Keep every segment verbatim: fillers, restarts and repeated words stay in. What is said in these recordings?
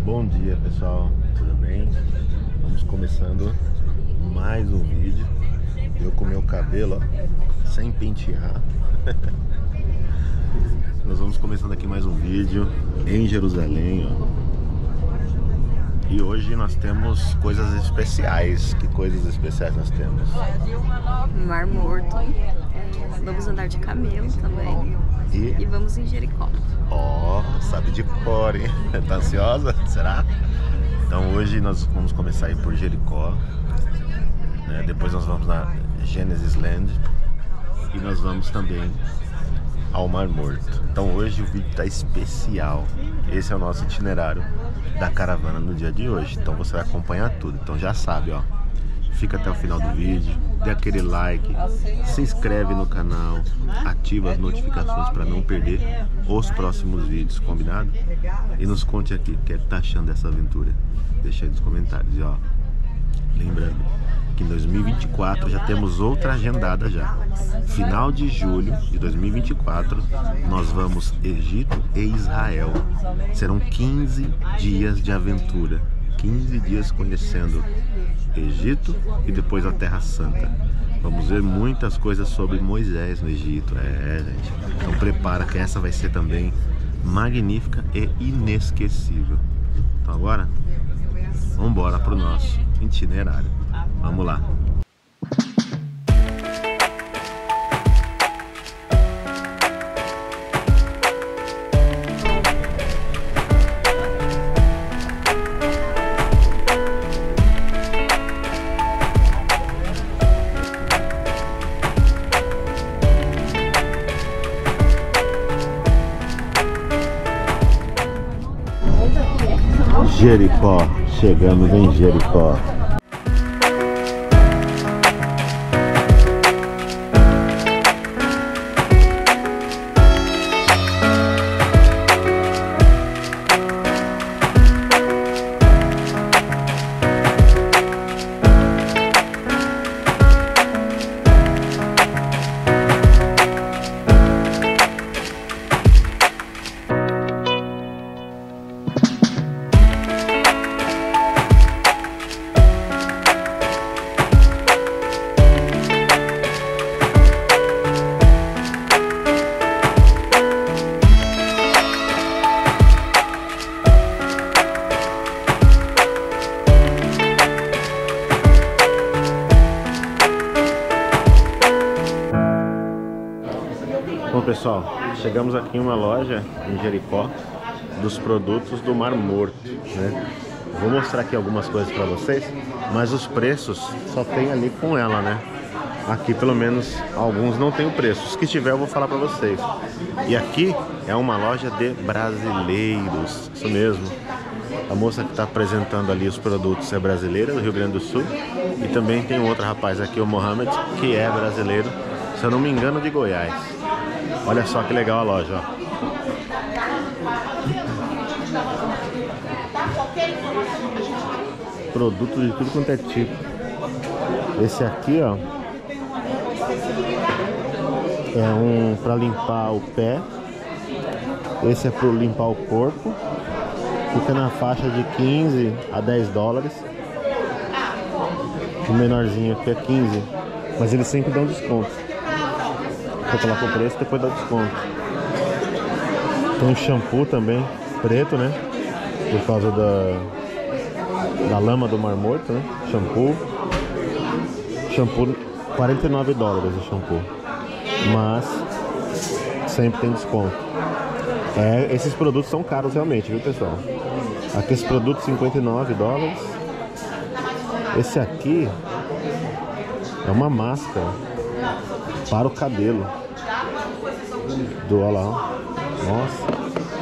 Bom dia, pessoal, tudo bem? Vamos começando mais um vídeo. Eu com meu cabelo, ó, sem pentear. Nós vamos começando aqui mais um vídeo em Jerusalém, ó. E hoje nós temos coisas especiais. Que coisas especiais nós temos? Mar Morto, é, vamos andar de camelo também E, e vamos em Jericó. ó, oh, sabe de cor, hein? Tá ansiosa? Será? Então hoje nós vamos começar a ir por Jericó, né? Depois nós vamos na Genesis Land e nós vamos também ao Mar Morto. Então hoje o vídeo tá especial. Esse é o nosso itinerário da caravana no dia de hoje. Então você vai acompanhar tudo. Então já sabe, ó, fica até o final do vídeo, dê aquele like, se inscreve no canal, ativa as notificações para não perder os próximos vídeos, combinado? E nos conte aqui o que é que tá achando dessa aventura. Deixa aí nos comentários. E ó, lembrando que em dois mil e vinte e quatro já temos outra agendada já. Final de julho de dois mil e vinte e quatro nós vamos Egito e Israel. Serão quinze dias de aventura, quinze dias conhecendo Egito e depois a Terra Santa. Vamos ver muitas coisas sobre Moisés no Egito. É, gente. Então prepara que essa vai ser também magnífica e inesquecível. Então agora, vamos embora para o nosso itinerário. Vamos lá. Jericó, chegamos em Jericó. Bom, pessoal, chegamos aqui em uma loja em Jericó dos produtos do Mar Morto, né? Vou mostrar aqui algumas coisas para vocês, mas os preços só tem ali com ela, né? Aqui pelo menos alguns não tem o preço. Os que tiver eu vou falar para vocês. E aqui é uma loja de brasileiros, isso mesmo. A moça que está apresentando ali os produtos é brasileira, do Rio Grande do Sul. E também tem um outro rapaz aqui, o Mohamed, que é brasileiro, se eu não me engano, de Goiás. Olha só que legal a loja, ó. Produtos de tudo quanto é tipo. Esse aqui, ó, é um para limpar o pé. Esse é para limpar o corpo. Fica na faixa de quinze a dez dólares. O menorzinho aqui é quinze, mas eles sempre dão desconto. Você coloca o preço e depois dá desconto. Tem um shampoo também, preto, né? Por causa da, da lama do Mar Morto, né? Shampoo. Shampoo, quarenta e nove dólares o shampoo. Mas sempre tem desconto. É, esses produtos são caros realmente, viu, pessoal? Aqui esse produto, cinquenta e nove dólares. Esse aqui é uma máscara para o cabelo. Do olha lá, nossa.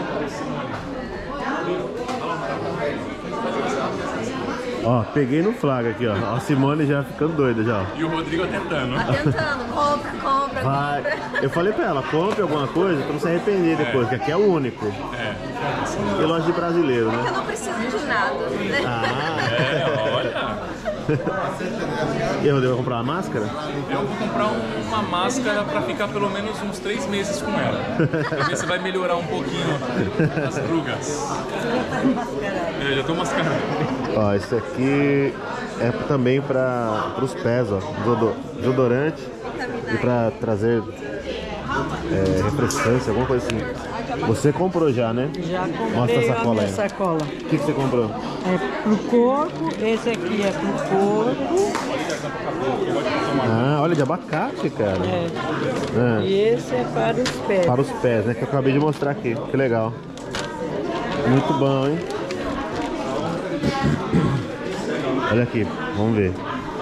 Ó, peguei no flagra aqui, ó. A Simone já ficando doida já. E o Rodrigo tentando. Tá tentando, compra, compra, Vai. compra. Eu falei pra ela, compre alguma coisa pra não se arrepender depois, que aqui é o único. É. E loja de brasileiro, Eu né? não preciso de nada. Ah, É, olha. E eu devo comprar uma máscara? Eu vou comprar um, uma máscara pra ficar pelo menos uns três meses com ela. Pra ver se vai melhorar um pouquinho as rugas. É, já tô mascarado. Ó, esse aqui é também para os pés, ó. Desodorante e para trazer é, refrescância, alguma coisa assim. Você comprou já, né? Já comprei. Mostra a sacola aí. Sacola. O que, que você comprou? É pro corpo, esse aqui é pro corpo. Ah, olha, de abacate, cara. É. Ah. E esse é para os pés. Para os pés, né? Que eu acabei de mostrar aqui. Que legal. Muito bom, hein? Olha aqui, vamos ver.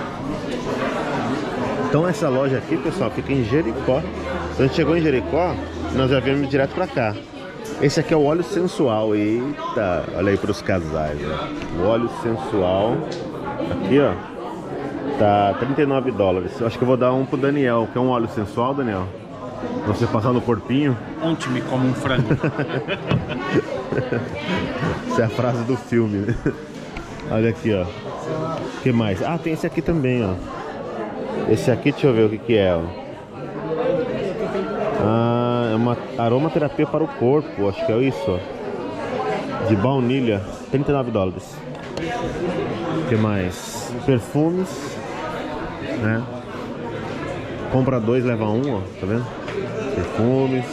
Então essa loja aqui, pessoal, fica em Jericó. Então, a gente chegou em Jericó, nós já viemos direto pra cá. Esse aqui é o óleo sensual. Eita, olha aí pros casais, ó. O óleo sensual. Aqui, ó. Tá trinta e nove dólares. Eu acho que eu vou dar um pro Daniel, que é um óleo sensual, Daniel. Pra você passar no corpinho. Onde-me como um frango. Essa é a frase do filme, né? Olha aqui, ó. O que mais? Ah, tem esse aqui também, ó. Esse aqui, deixa eu ver o que que é, ó. Ah, é uma aromaterapia para o corpo. Acho que é isso, ó. De baunilha, trinta e nove dólares. O que mais? Perfumes, né? Compra dois, leva um, ó. Tá vendo? Perfumes.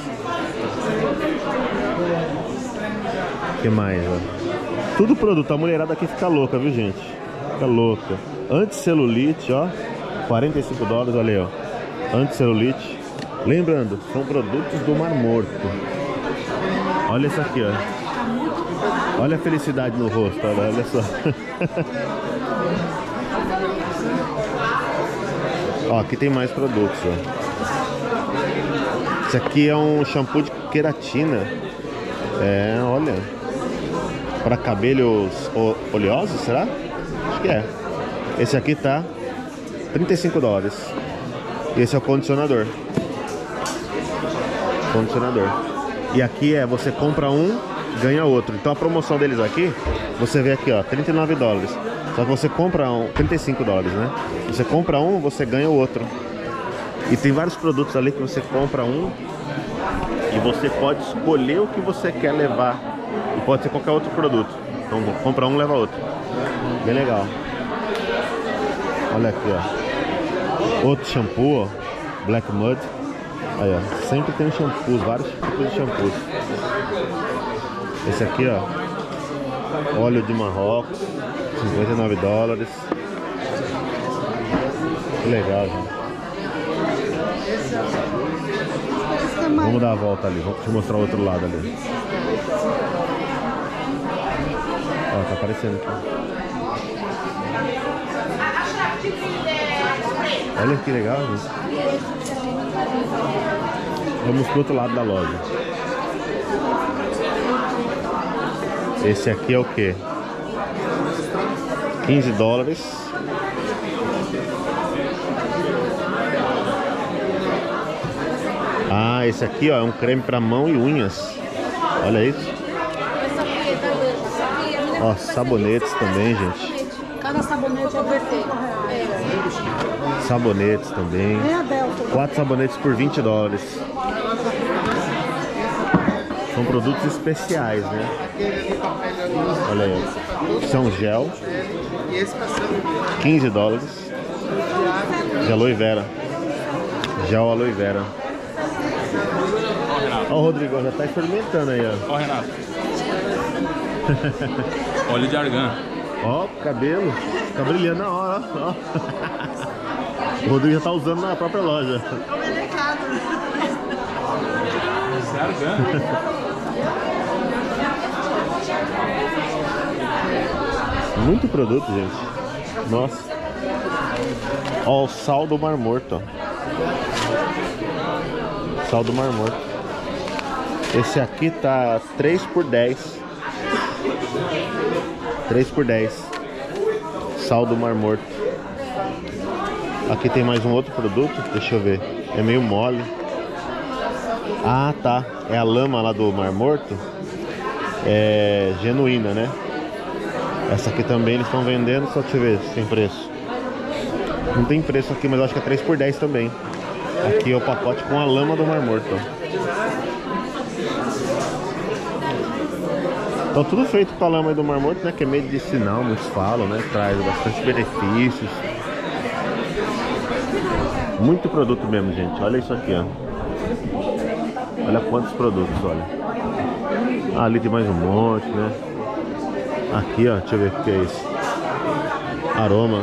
O que mais, ó? Tudo produto. A mulherada aqui fica louca, viu, gente? Fica louca. Anticelulite, ó. quarenta e cinco dólares, olha aí, ó. Anticelulite. Lembrando, são produtos do Mar Morto. Olha isso aqui, ó. Olha a felicidade no rosto, olha, olha só. Ó, aqui tem mais produtos, ó. Esse aqui é um shampoo de queratina. É, olha. Para cabelos oleosos, será? Acho que é. Esse aqui tá trinta e cinco dólares. E esse é o condicionador. Condicionador. E aqui é, você compra um, ganha outro. Então a promoção deles aqui, você vê aqui, ó, trinta e nove dólares. Só que você compra um, trinta e cinco dólares, né? Você compra um, você ganha o outro. E tem vários produtos ali que você compra um e você pode escolher o que você quer levar. E pode ser qualquer outro produto. Então compra um, leva outro. Bem legal. Olha aqui, ó. Outro shampoo, ó. Black Mud. Aí, ó. Sempre tem shampoos, vários tipos de shampoos. Esse aqui, ó. Óleo de Marrocos. cinquenta e nove dólares. Que legal, gente. Vamos dar a volta ali. Vou te mostrar o outro lado ali. Ó, tá aparecendo aqui. Olha que legal, gente. Vamos pro outro lado da loja. Esse aqui é o que? quinze dólares. Ah, esse aqui, ó, é um creme para mão e unhas. Olha isso. Ó, sabonetes também, gente. Cada sabonete é vinte e cinco reais. Sabonetes também. Quatro sabonetes por vinte dólares. São produtos especiais, né? Olha aí. São gel. quinze dólares. De aloe vera. Gel aloe vera. Ó, o Rodrigo já tá experimentando aí, ó. Ó, Renato. Óleo de argan. Ó, cabelo. Tá brilhando na hora, ó. O Rodrigo já tá usando na própria loja. Esse é argan. Muito produto, gente. Nossa. Ó, o sal do Mar Morto, ó. Sal do Mar Morto. Esse aqui tá três por dez. três por dez. Sal do Mar Morto. Aqui tem mais um outro produto. Deixa eu ver. É meio mole. Ah, tá. É a lama lá do Mar Morto. É genuína, né? Essa aqui também eles estão vendendo. Só deixa eu ver se tem preço. Não tem preço aqui, mas eu acho que é três por dez também. Aqui é o pacote com a lama do Mar Morto. Então tudo feito com a lama do Mar Morto, né? Que é medicinal, muitos falam, né? Traz bastante benefícios. Muito produto mesmo, gente. Olha isso aqui, ó. Olha quantos produtos, olha. Ah, ali tem mais um monte, né? Aqui, ó, deixa eu ver o que é isso. Aroma.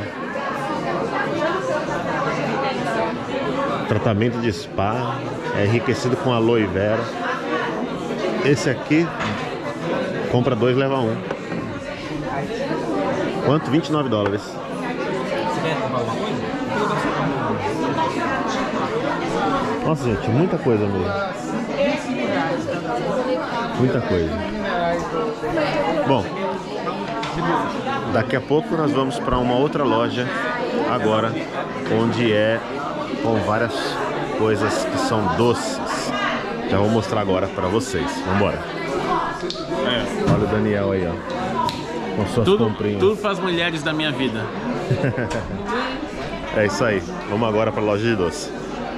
Tratamento de spa. É enriquecido com aloe vera. Esse aqui, compra dois, leva um. Quanto? vinte e nove dólares. Nossa, gente, muita coisa mesmo. Muita coisa. Bom, daqui a pouco nós vamos para uma outra loja agora, onde é com várias coisas que são doces. Já vou mostrar agora para vocês. Vamos embora. É. Olha o Daniel aí, ó, com suas tudo, comprinhas. Tudo para as mulheres da minha vida. É isso aí. Vamos agora para a loja de doce.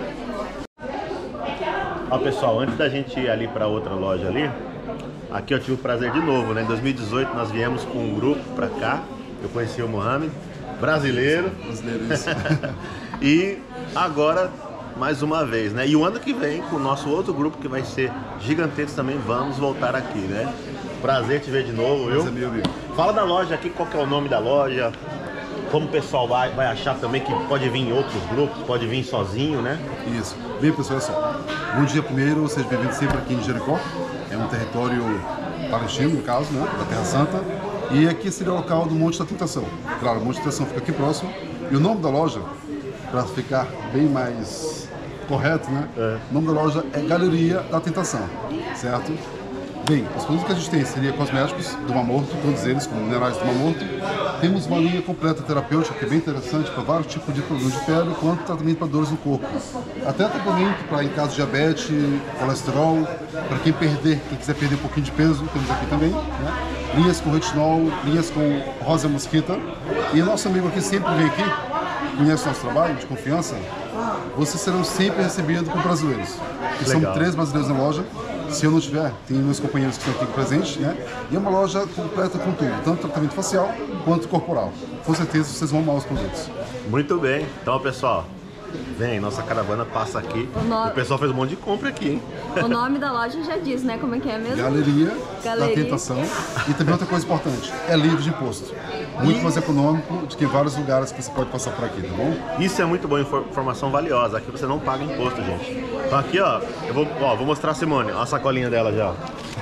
Ó, pessoal, antes da gente ir ali para outra loja ali, aqui eu tive o prazer de novo, né? Em dois mil e dezoito nós viemos com um grupo para cá. Eu conheci o Mohamed, brasileiro. Brasileiro, isso. E agora, mais uma vez, né? E o ano que vem, com o nosso outro grupo, que vai ser gigantesco também, vamos voltar aqui, né? Prazer te ver de novo, viu? Prazer, meu amigo. Fala da loja aqui, qual que é o nome da loja, como o pessoal vai, vai achar também que pode vir em outros grupos, pode vir sozinho, né? Isso. Bem, pessoal, olha só. Bom dia primeiro, seja bem-vindo sempre aqui em Jericó. É um território palestino, no caso, né? Da Terra Santa. E aqui seria o local do Monte da Tentação. Claro, o Monte da Tentação fica aqui próximo. E o nome da loja, para ficar bem mais correto, né? É. O nome da loja é Galeria da Tentação, certo? Bem, os produtos que a gente tem seria cosméticos do Mar Morto, todos eles com minerais do Mar Morto. Temos uma linha completa terapêutica que é bem interessante para vários tipos de problemas de pele, quanto tratamento para dores no corpo. Até tratamento para em caso de diabetes, colesterol, para quem perder, quem quiser perder um pouquinho de peso, temos aqui também, né? Linhas com retinol, linhas com rosa mosquita. E nosso amigo aqui sempre vem aqui, conhece o nosso trabalho de confiança, vocês serão sempre recebidos por brasileiros. E são três brasileiros na loja. Se eu não tiver, tem meus companheiros que estão aqui presentes, né? E é uma loja completa com tudo, tanto tratamento facial quanto corporal. Com certeza vocês vão amar os produtos. Muito bem. Então, pessoal, vem, nossa caravana passa aqui. O, no... o pessoal fez um monte de compra aqui, hein? O nome da loja já diz, né? Como é que é mesmo? Galeria, Galeria da Tentação. E também outra coisa importante, é livre de imposto. Muito mais econômico do que vários lugares que você pode passar por aqui, tá bom? Isso é muito boa, informação valiosa. Aqui você não paga imposto, gente. Então aqui, ó, eu vou, ó, vou mostrar a Simone. Olha a sacolinha dela já, ó.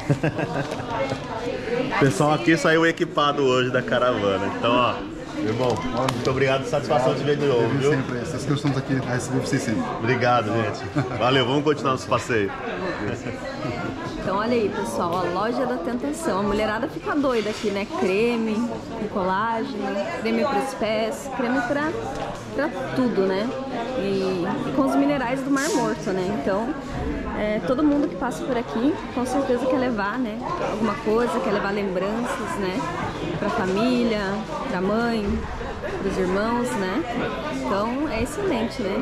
O pessoal aqui saiu equipado hoje da caravana. Então, ó, meu irmão, muito obrigado, satisfação de ver de novo, viu? Sempre, essas que estamos aqui a receber vocês sempre. Obrigado, gente. Valeu, vamos continuar nosso passeio. Então olha aí, pessoal, a loja da tentação. A mulherada fica doida aqui, né? Creme com colágeno, creme para os pés, creme para para tudo, né? E, e com os minerais do Mar Morto, né? Então, é, todo mundo que passa por aqui, com certeza quer levar, né? Alguma coisa, quer levar lembranças, né? Para a família, para a mãe, para os irmãos, né? Então, é excelente, né?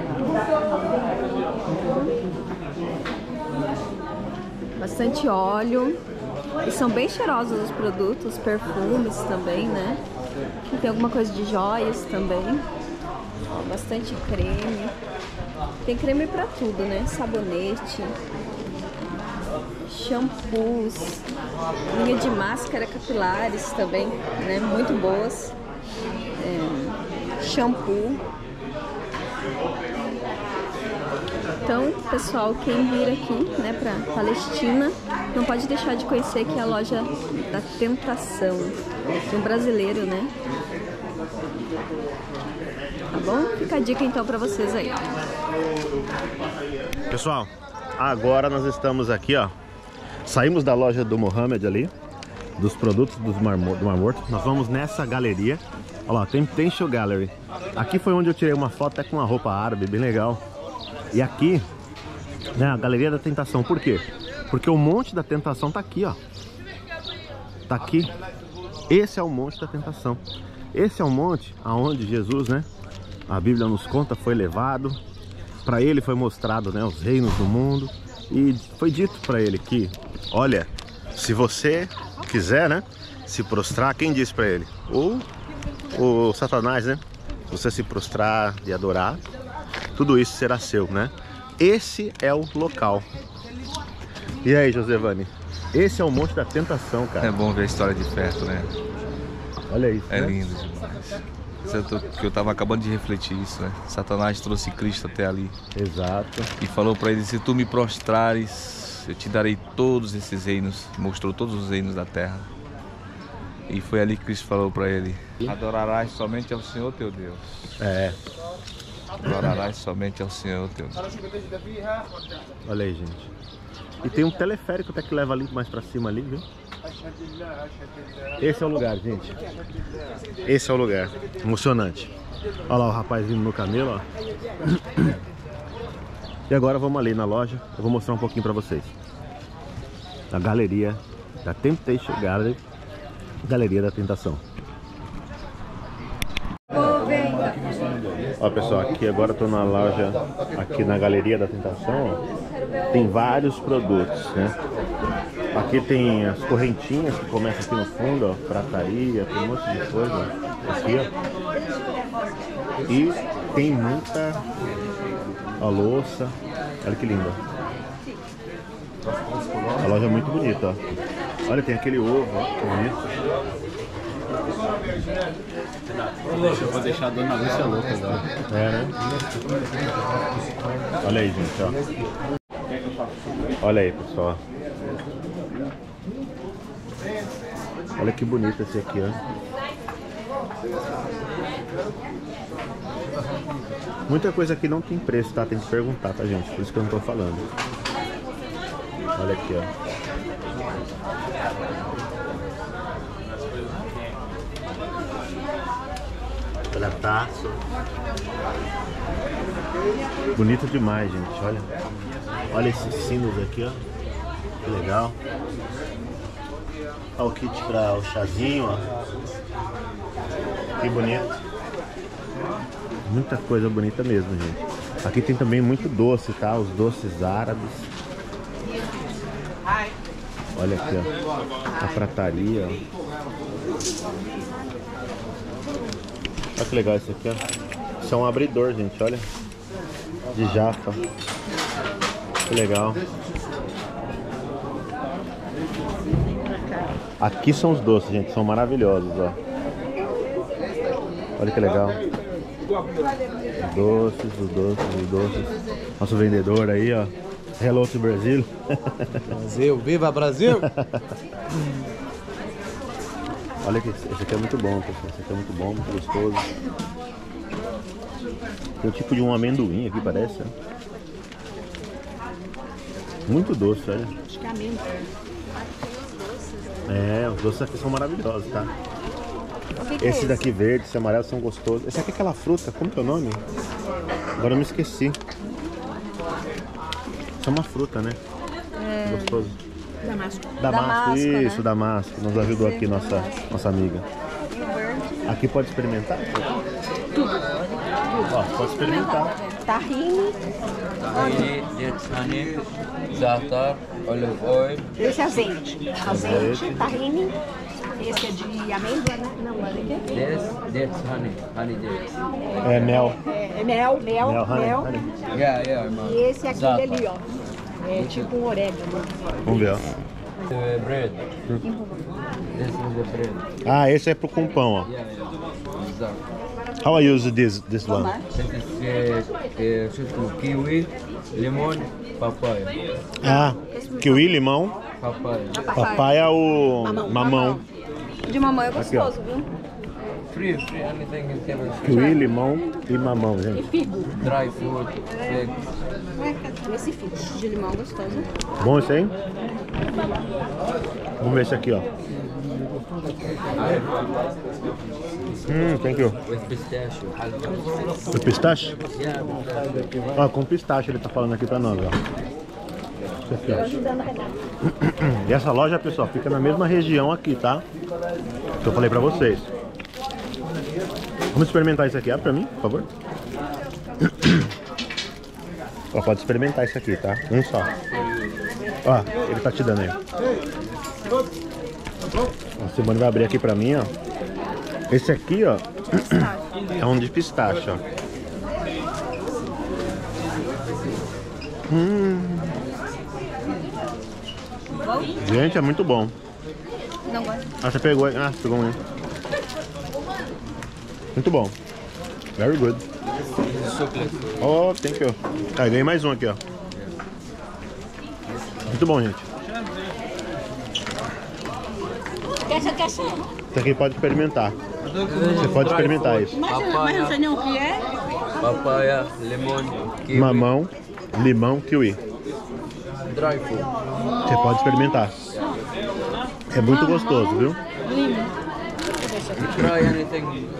Bastante óleo. E são bem cheirosos os produtos, perfumes também, né? E tem alguma coisa de joias também. Ó, bastante creme. Tem creme pra tudo, né? Sabonete, shampoos, linha de máscara capilares também, né? Muito boas. É, shampoo. Então, pessoal, quem vir aqui, né, pra Palestina, não pode deixar de conhecer aqui a loja da Tentação, de um brasileiro, né? Tá bom? Fica a dica então pra vocês aí. Pessoal, agora nós estamos aqui, ó. Saímos da loja do Mohamed ali, dos produtos dos Mar, do Mar Morto. Nós vamos nessa galeria. Olha lá, tem Temptation Gallery. Aqui foi onde eu tirei uma foto até com uma roupa árabe, bem legal. E aqui, né, a Galeria da Tentação. Por quê? Porque o Monte da Tentação tá aqui, ó. Tá aqui. Esse é o Monte da Tentação. Esse é o monte aonde Jesus, né, a Bíblia nos conta, foi levado. Para ele foi mostrado, né, os reinos do mundo. E foi dito para ele que, olha, se você quiser, né, se prostrar, quem disse para ele? O, o Satanás, né? Se você se prostrar e adorar, tudo isso será seu, né? Esse é o local. E aí, Josevani? Esse é o Monte da Tentação, cara. É bom ver a história de perto, né? Olha isso, É né? lindo demais. Eu, tô, que eu tava acabando de refletir isso, né? Satanás trouxe Cristo até ali. Exato. E falou para ele, se tu me prostrares, eu te darei todos esses reinos. Mostrou todos os reinos da terra. E foi ali que Cristo falou para ele, adorarás somente ao Senhor teu Deus. É. Adorarás somente ao Senhor teu Deus. Olha aí, gente. E tem um teleférico até que leva ali mais pra cima ali, viu? Esse é o lugar, gente. Esse é o lugar. Emocionante. Olha lá o rapaz vindo no camelo, ó. E agora vamos ali na loja. Eu vou mostrar um pouquinho pra vocês. A galeria da Temptation Gallery. Galeria da Tentação. Ó, pessoal, aqui agora eu tô na loja, aqui na Galeria da Tentação, ó. Tem vários produtos, né? Aqui tem as correntinhas que começam aqui no fundo, ó, prataria, tem um monte de coisa, ó, aqui, ó. E tem muita, ó, louça. Olha que linda. A loja é muito bonita, ó. Olha, tem aquele ovo, ó, bonito. Eu vou deixar a dona Lúcia louca agora. É, né? Olha aí, gente, ó. Olha aí, pessoal. Olha que bonito esse aqui, ó. Muita coisa aqui não tem preço, tá? Tem que perguntar, tá, gente? Por isso que eu não tô falando. Olha aqui, ó. Olha a taça. Bonito demais, gente. Olha. Olha esses sinos aqui, ó. Que legal. Olha o kit para o chazinho, ó. Que bonito. Muita coisa bonita mesmo, gente. Aqui tem também muito doce, tá? Os doces árabes. Olha aqui, ó. A prataria, ó. Olha que legal esse aqui, ó. Isso é um abridor, gente, olha. De Jaffa. Que legal. Aqui são os doces, gente. São maravilhosos, ó. Olha que legal. Os doces, os doces, os doces. Nosso vendedor aí, ó. Hello to Brasil. Brasil, viva Brasil! Olha que esse aqui é muito bom, pessoal. Esse aqui é muito bom, muito gostoso. Tem o tipo de um amendoim aqui, parece. Muito doce, olha. Acho que é amêndoa. É, os doces aqui são maravilhosos, tá? Que que Esses é daqui verdes, esses amarelos são gostosos. Esse aqui é aquela fruta, como que é o nome? Agora eu me esqueci. Isso é uma fruta, né? É... Gostoso. Damasco. Damasco, Damasco, isso, né? Damasco. Nos ajudou aqui nossa, nossa amiga. E o verde. Aqui pode experimentar? Tudo. Ó, pode experimentar. Tahine. Tahine, dates, honey, za'atar, olive oil. Esse é azeite. Azeite, tahine. Esse é de amêndoa, né? Não, olha aqui. This, dates, honey, honey dates. É mel. É, é mel, mel, Mel, honey, mel. honey. Yeah, yeah, man. E esse aqui Za'atar. ali, ó. É tipo um orégano. Vamos ver, ó. The bread. This is the bread. Ah, esse é pro com pão, ó. Yeah, yeah. Exactly. How I use this, this one? This is uh, uh, should to kiwi, lemon, papaya. Ah, kiwi, limão. Papaya. Papaya o mamão. De mamão é Aqui, ó. gostoso, viu? Free, free, anything in table. Kiwi, limão e mamão, gente. Figo. Dry fruit, figs. Esse figo de limão gostoso. Bom esse aí? Vamos ver esse aqui, ó. Hum, thank you. With pistachio, halva. O pistache? Yeah, pistachio. Ó, com pistache ele tá falando aqui pra nós, ó. Isso aqui, ó. E essa loja, pessoal, fica na mesma região aqui, tá? Que eu falei pra vocês. Vamos experimentar isso aqui, abre pra mim, por favor. Ó, pode experimentar isso aqui, tá? Um só. Ó, ele tá te dando aí. A Simone vai abrir aqui pra mim, ó. Esse aqui, ó, é um de pistache, ó. Hum. Gente, é muito bom. Não gosto. Ah, você pegou, ah, você pegou um. Muito bom. Very good. Oh, thank you. Ah, ganhei mais um aqui, ó. Muito bom, gente. Queixa, queixa. Isso aqui pode experimentar. Você pode experimentar isso. Mas, mas não sei nem o que é. Papaya, limão, kiwi. Mamão, limão, kiwi. Dry fruit. Você pode experimentar. É muito gostoso, viu? Try anything.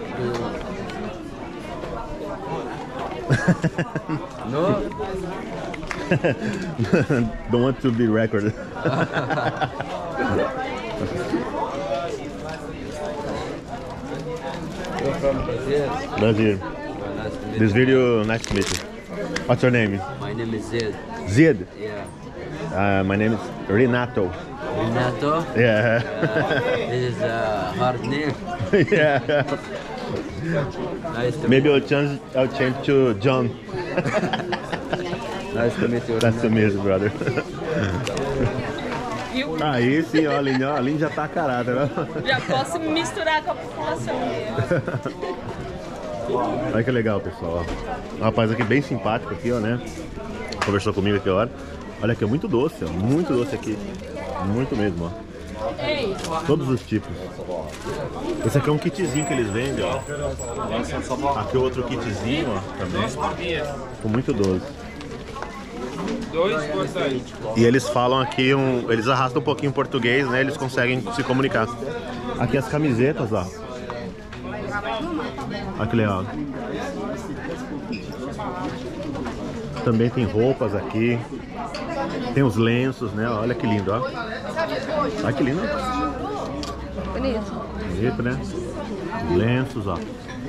No? Don't want to be recorded. You're from Brazil. Brazil. Well, nice to meet This you. video, nice to meet you. What's your name? My name is Zed. Zed. Yeah. Uh, my name is Renato. Renato. Yeah. This is a hard name. Yeah. Nice to Maybe meet I'll change. I'll change to John. Nice to meet you. Nice to meet you, brother. Aí sim, ó, a Aline, ó, a Aline já tá a caráter, ó. Já posso me misturar com a população. Olha que legal, pessoal, ó. Um rapaz aqui bem simpático aqui, ó, né? Conversou comigo aqui, ó. Olha aqui, é muito doce, ó. Muito doce aqui. Muito mesmo, ó. Todos os tipos. Esse aqui é um kitzinho que eles vendem, ó. Aqui é outro kitzinho, ó, também. Com muito doce. E eles falam aqui, um, eles arrastam um pouquinho em português, né? Eles conseguem se comunicar. Aqui as camisetas, ó. Olha que legal. Também tem roupas aqui. Tem os lenços, né? Olha que lindo, ó. Olha que lindo. Bonito. Bonito, né? Lenços, ó.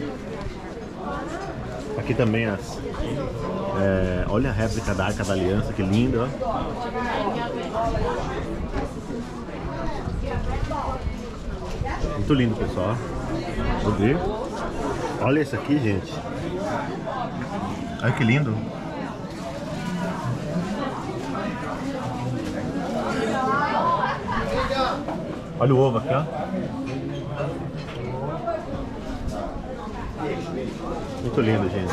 Aqui também as... É, olha a réplica da Arca da Aliança, que linda, ó. Muito lindo, pessoal. Vou ver. Olha esse aqui, gente. Olha que lindo. Olha o ovo aqui, ó. Muito lindo, gente.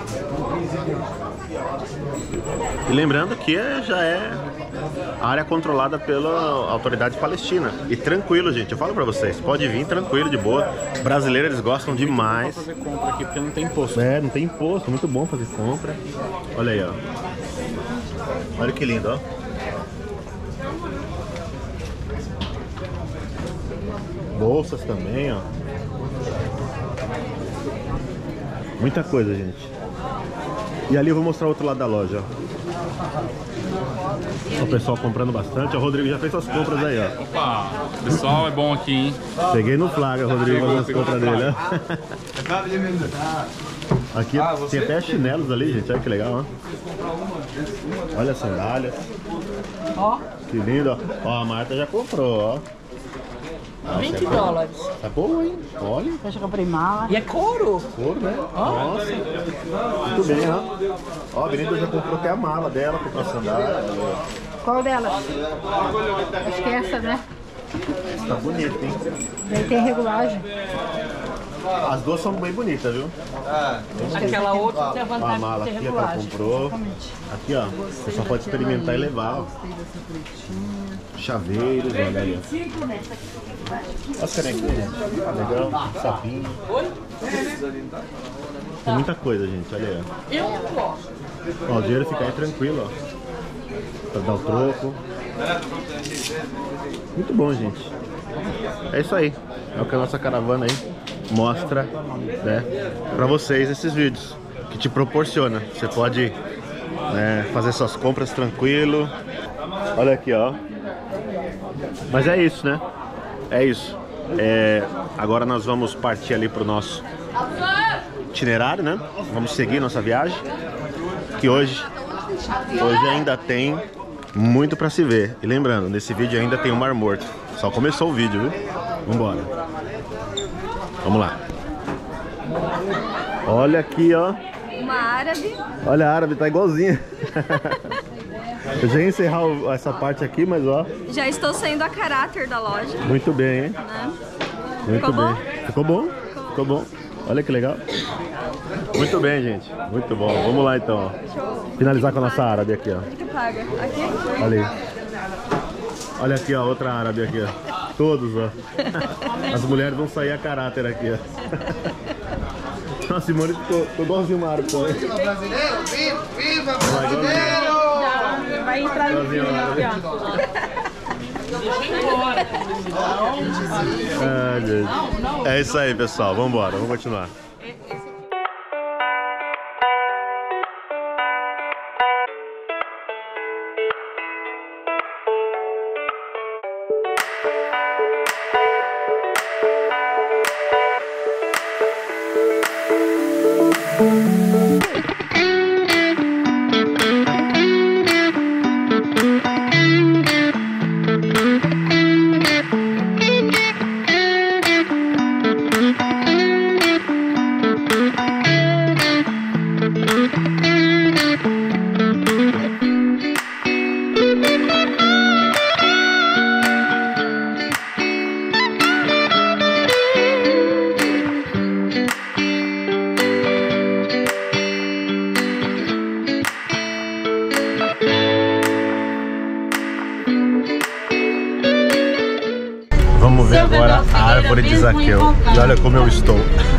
E lembrando que já é área controlada pela autoridade palestina. E tranquilo, gente, eu falo pra vocês, pode vir tranquilo, de boa. Brasileiros, eles gostam demais. Fazer compra aqui porque não tem imposto. É, não tem imposto, muito bom fazer compra. Olha aí, ó. Olha que lindo, ó. Bolsas também, ó. Muita coisa, gente. E ali eu vou mostrar o outro lado da loja, ó. O pessoal comprando bastante. O Rodrigo já fez suas compras aí, ó. Opa, o pessoal é bom aqui, hein? Peguei no flagra, Rodrigo, Pegou, fazendo as pegou compras no dele, ó. Aqui tem até chinelos ali, gente. Olha que legal, ó. Olha as sandálias. Ó, Que lindo, ó. Ó, a Marta já comprou, ó. Nossa, vinte é dólares. Tá boa, hein? Olha. Eu já comprei mala. E é couro. Couro, né? Nossa. Muito bem, ó. Ó, a Benita já comprou até a mala dela, comprou a sandália. Qual delas? Acho que é essa, né? Tá bonito, hein? Daí tem regulagem. As duas são bem bonitas, viu? Aquela outra tem a Ó, a vantagem mala de ter aqui que ela regulagem. comprou. Aqui, ó. Você só pode experimentar e levar, ó. Chaveiros, olha ali, ó. Olha as canequinhas, gente. Legal, sapinho. Tem muita coisa, gente, olha aí, ó. Ó, o dinheiro fica aí tranquilo, ó. Pra dar o troco. Muito bom, gente. É isso aí. É o que a nossa caravana aí mostra, né, pra vocês esses vídeos. Que te proporciona. Você pode, né, fazer suas compras tranquilo. Olha aqui, ó. Mas é isso, né? É isso. É, agora nós vamos partir ali pro nosso itinerário, né? Vamos seguir nossa viagem. Que hoje, hoje ainda tem muito pra se ver. E lembrando, nesse vídeo ainda tem o Mar Morto. Só começou o vídeo, viu? Vambora. Vamos lá. Olha aqui, ó. Uma árabe. Olha a árabe, tá igualzinha. Eu já ia encerrar essa parte aqui, mas ó. Já estou saindo a caráter da loja. Muito bem, hein? Né? Muito Ficou bem. bom? Ficou bom? Ficou bom. Olha que legal. Muito bem, gente. Muito bom. Vamos lá então, ó. Finalizar com a nossa árabe aqui, ó. Que paga? Aqui? Olha aí. Olha aqui, ó, outra árabe aqui, ó. Todos, ó. As mulheres vão sair a caráter aqui, ó. Nossa, Simone, tô, tô igualzinho uma árabe também. Viva brasileiro! Viva, viva brasileiro! Vai entrar no filme aqui, ó. Ah, gente. É isso aí, pessoal. Vamos embora, vamos continuar. Vamos ver agora a árvore de Zaqueu. E olha como eu estou.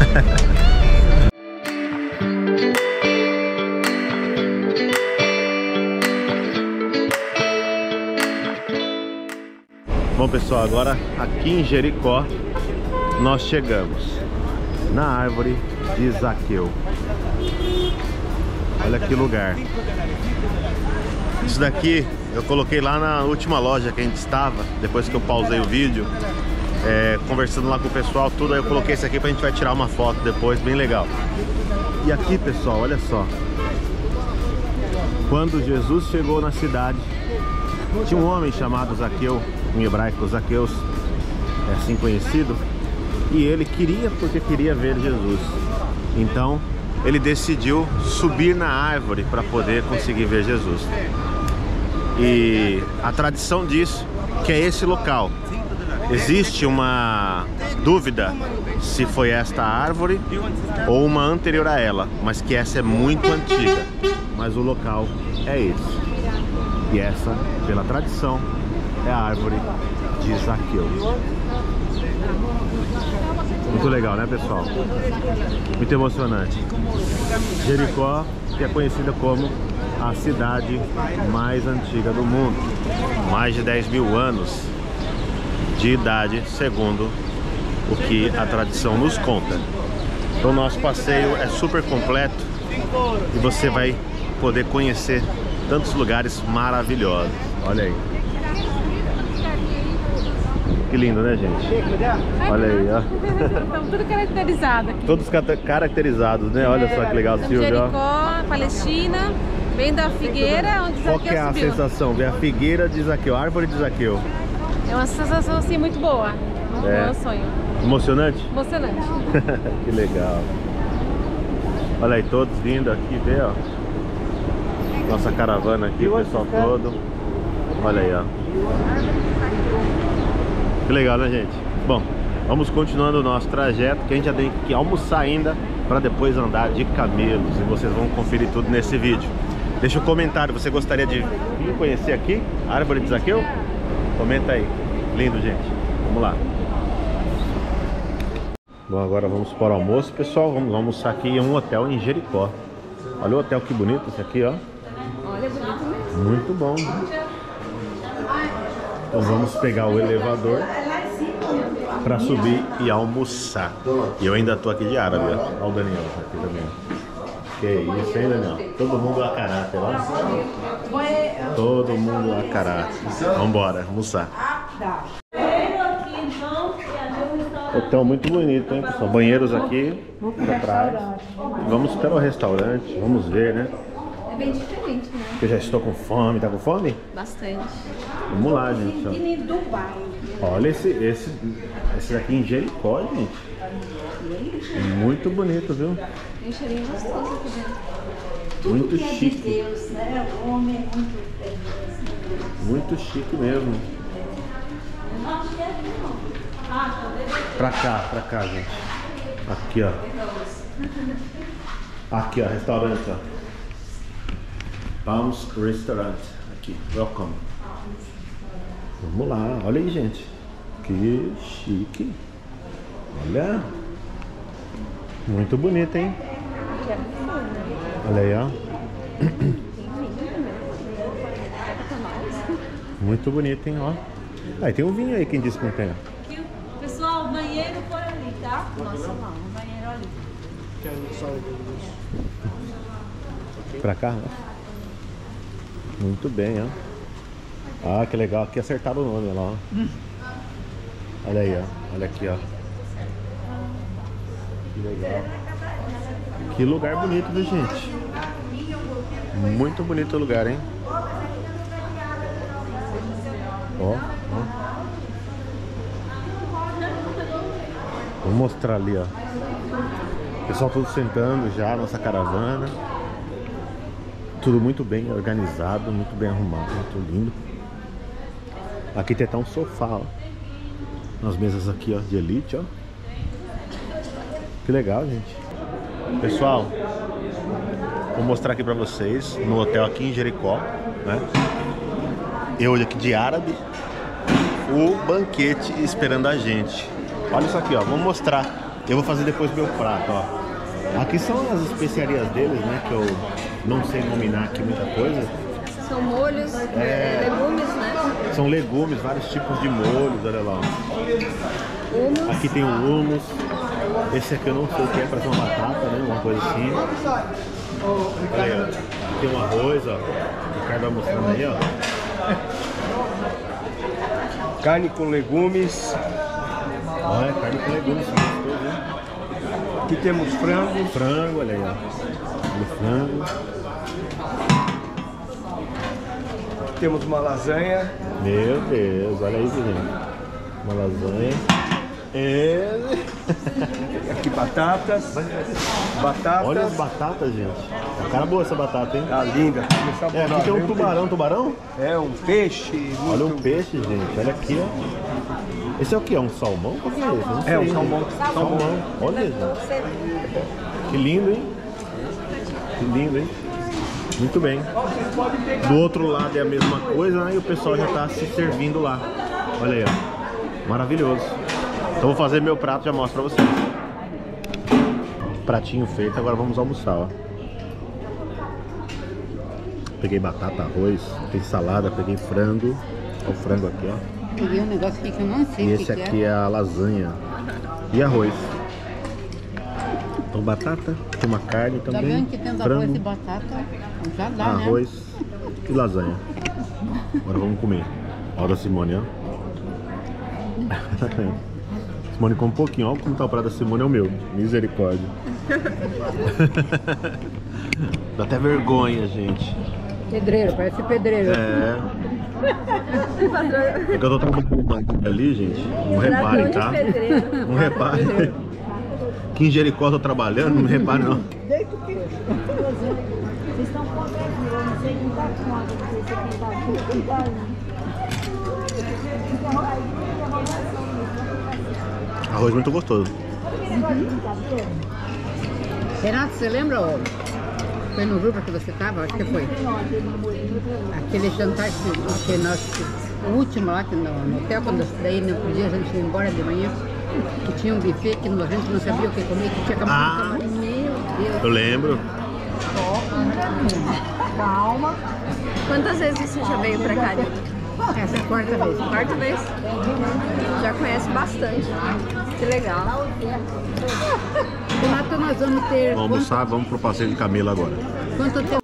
Bom, pessoal, agora aqui em Jericó nós chegamos na árvore de Zaqueu. Olha que lugar. Isso daqui eu coloquei lá na última loja que a gente estava, depois que eu pausei o vídeo, é, conversando lá com o pessoal, tudo. Aí eu coloquei isso aqui pra gente vai tirar uma foto depois, bem legal. E aqui, pessoal, olha só. Quando Jesus chegou na cidade, tinha um homem chamado Zaqueu, em hebraico Zaqueus, é assim conhecido, e ele queria, porque queria ver Jesus. Então, ele decidiu subir na árvore para poder conseguir ver Jesus. E a tradição diz que é esse local. Existe uma dúvida se foi esta árvore ou uma anterior a ela, mas que essa é muito antiga. Mas o local é esse. E essa, pela tradição, é a árvore de Zaqueu. Muito legal, né, pessoal? Muito emocionante. Jericó, que é conhecida como a cidade mais antiga do mundo. Mais de dez mil anos de idade, segundo o que a tradição nos conta. Então, o nosso passeio é super completo e você vai poder conhecer tantos lugares maravilhosos. Olha aí. Que lindo, né, gente? Olha aí, ó. Estamos tudo caracterizado aqui. Todos caracterizados, né? Olha só que legal, Silvia. Jericó, Palestina, bem da figueira, onde Zaqueu Qual que é a subiu. sensação? Ver a figueira de Zaqueu, a árvore de Zaqueu. É uma sensação assim muito boa. Um É. bom sonho. Emocionante? Emocionante. Que legal. Olha aí, todos vindo aqui, vê, ó. Nossa caravana aqui, o pessoal todo. Olha aí, ó. Que legal, né, gente? Bom, vamos continuando o nosso trajeto, que a gente já tem que almoçar ainda para depois andar de camelos. E vocês vão conferir tudo nesse vídeo. Deixa um comentário, você gostaria de vir conhecer aqui a árvore de Zaqueu? Comenta aí. Lindo, gente. Vamos lá. Bom, agora vamos para o almoço, pessoal. Vamos almoçar aqui em um hotel em Jericó. Olha o hotel, que bonito esse aqui, ó. Olha, bonito mesmo. Muito bom. Então vamos pegar o elevador para subir e almoçar. E eu ainda tô aqui de árabe, ó. Olha o Daniel aqui também. Que isso, hein, Daniel? Todo mundo a caráter, ó. Todo mundo a caráter. Vambora, almoçar. Aqui então, e ali o restaurante. Hotel muito bonito, hein, pessoal? Banheiros aqui pra trás. Vamos para o restaurante, vamos ver, né? É bem diferente, né? Eu já estou com fome, tá com fome? Bastante. Vamos lá, gente. Ó. Olha esse, esse, esse daqui em Jericó, gente. Muito bonito, viu? Tem um cheirinho gostoso aqui dentro. Muito chique. Muito chique mesmo. Pra cá, pra cá, gente. Aqui, ó. Aqui, ó, restaurante, ó. Palms Restaurant. Aqui, welcome. Vamos lá, olha aí, gente. Que chique. Olha. Muito bonito, hein? Olha aí, ó. Muito bonito, hein, ó. Aí tem um vinho aí, quem disse que não tem? Pessoal, o banheiro por ali, tá? Nossa, não, o banheiro ali. Pra cá, ó. Muito bem, ó. Ah, que legal. Aqui acertaram o nome, olha lá, ó. Olha aí, ó. Olha aqui, ó. Que legal. Que lugar bonito, viu, gente? Muito bonito o lugar, hein? Ó, ó. Vou mostrar ali, ó. O pessoal todo sentando já, nossa caravana. Tudo muito bem organizado, muito bem arrumado, muito lindo. Aqui tem até um sofá, ó. Nas mesas aqui, ó, de elite, ó. Que legal, gente. Pessoal, vou mostrar aqui pra vocês, no hotel aqui em Jericó, né? Eu aqui de árabe, o banquete esperando a gente. Olha isso aqui, ó, vou mostrar. Eu vou fazer depois meu prato, ó. Aqui são as especiarias deles, né? Que eu não sei nominar aqui muita coisa. São molhos, É. legumes, né? São legumes, vários tipos de molhos, olha lá. Hummus. Aqui tem o hummus. Esse aqui eu não sei o que é, parece uma batata, né? Uma coisa assim. Olha aí, ó. Tem um arroz, ó. O Ricardo vai mostrando aí, ó. Carne com legumes. Olha, carne com legumes, gostoso, hein? Aqui temos frango. Frango, olha aí, ó. Olha o frango. Temos uma lasanha. Meu Deus, olha aí, gente. Uma lasanha. É. Aqui batatas. Batatas. Olha as batatas, gente. Tá cara boa essa batata, hein? Tá linda. É, aqui tem um tubarão, tubarão? É, um peixe. Olha um peixe, gente. Olha aqui, ó. Esse é o que? É um salmão? Qual que é esse? Não sei, É, um gente. salmão. Salmão. Olha, gente. Que lindo, hein? Que lindo, hein? Muito bem. Do outro lado é a mesma coisa, né? E o pessoal já tá se servindo lá. Olha aí, ó. Maravilhoso. Então vou fazer meu prato e já mostro pra vocês. Pratinho feito, agora vamos almoçar, ó. Peguei batata, arroz, tem salada, peguei frango. Olha o frango aqui, ó. Peguei um negócio aqui que eu não sei E o esse que aqui é. é a lasanha. E arroz. Então batata, tem uma carne Tá também. vendo que tendo arroz e Frango, batata? Já dá, arroz né? e lasanha. Agora vamos comer. Olha da Simone, ó. Simone com um pouquinho, olha como tá o prato da Simone, é o meu. Misericórdia. Dá até vergonha, gente. Pedreiro, parece pedreiro. É. É que eu tô trabalhando ali, gente. Não reparem, tá? Não reparem. Aqui em Jericó eu tô trabalhando, não reparem não. Vocês estão contra mim, eu não sei quem tá contra, não sei se quem tá contra, quem tá Arroz muito gostoso. Renato, você lembra? Ó, foi no grupo que você tava? Acho que foi. Aquele jantar que, que nós, o último lá que no, no hotel, quando daí no outro dia a gente foi embora de manhã, que tinha um buffet que a gente não sabia o que comer, que tinha acabado Ah, de Meu Deus. eu lembro. Calma. Quantas vezes você já veio pra cá? Essa é a quarta vez. Quarta vez? Já conhece bastante. Que legal. Renato, nós vamos ter... Vamos almoçar, vamos pro passeio de camelo agora. Quanto tempo?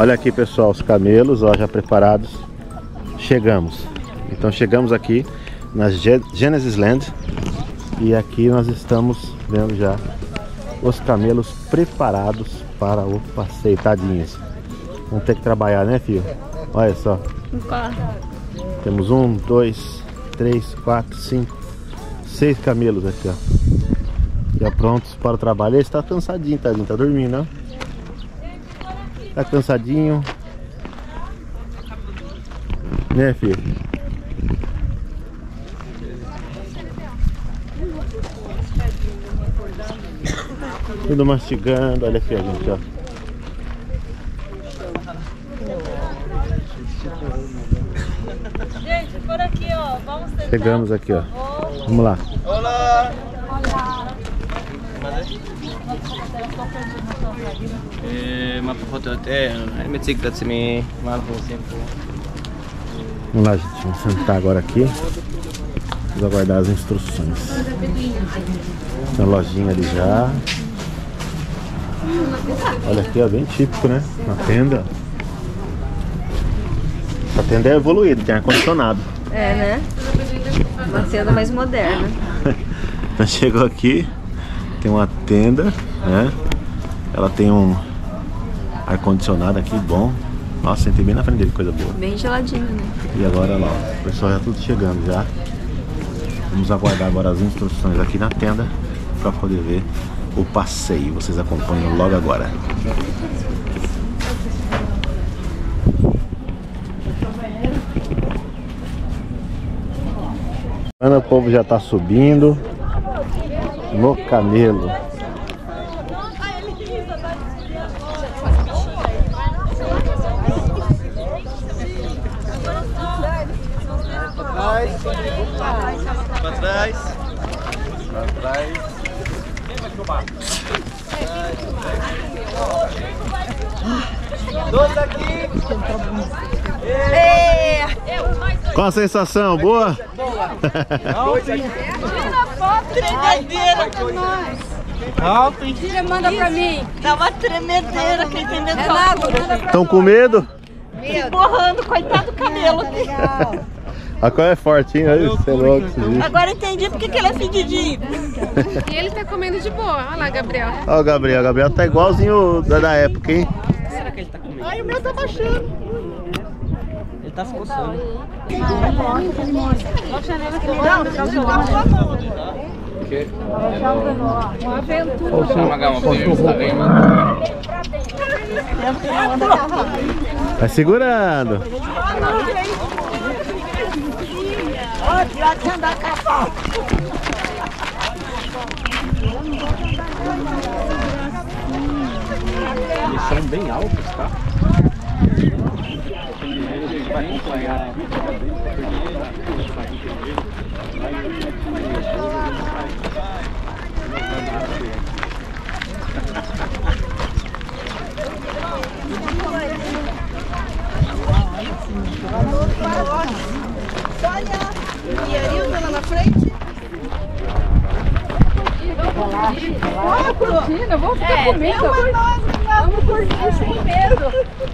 Olha aqui, pessoal, os camelos, ó, já preparados. Chegamos. Então chegamos aqui na Genesis Land. E aqui nós estamos vendo já os camelos preparados para o passeio, tadinhos. Vão ter que trabalhar, né, filho? Olha só. Temos um, dois, três, quatro, cinco, seis camelos aqui, ó. Já prontos para o trabalho. Ele está cansadinho, tadinho, tá dormindo, ó. Tá cansadinho. Né, filho? Tudo mastigando. Olha aqui, a gente, ó. Gente, por aqui, ó. Vamos tentar. Chegamos aqui, ó. Vamos lá. Olá! Uma foto até, me diga que me marco sempre. Vamos lá, gente. Vamos sentar agora aqui. Vamos aguardar as instruções. Tem uma lojinha ali já. Olha aqui, ó, bem típico, né? Uma tenda. Essa tenda é evoluída, tem ar-condicionado. É, né? Uma tenda mais moderna. Então chegou aqui, tem uma tenda, né? Ela tem um ar-condicionado aqui bom. Nossa, sentei bem na frente dele, coisa boa. Bem geladinho, né? E agora lá, ó, o pessoal já tudo chegando já. Vamos aguardar agora as instruções aqui na tenda para poder ver o passeio. Vocês acompanham logo agora. O povo já está subindo no camelo. Para trás. Para trás. Dois aqui. Qual a sensação? Boa? Boa. Tira a foto, tremedeira pra nós. Alto. Tira, manda pra mim. Dá uma tremedeira aqui, entendeu? Estão com medo? Empurrando, coitado do camelo aqui. A cor é forte, hein? Olha, você é louco, agora entendi porque que ele é fedidinho. E ele tá comendo de boa. Olha lá, Gabriel. Olha o Gabriel. O Gabriel tá igualzinho da, da época, hein? Será que ele tá comendo? Ai, o meu tá baixando. Ele tá se coçando. Uma aventura. Vai segurando. Ó, pior que andar com a foto. Eles são bem altos, tá? Vai acompanhar. Olha, e a Hilda lá na frente. Vamos curtindo, eu vou ficar É, comigo. é uma nós, Vamos curtir sem medo.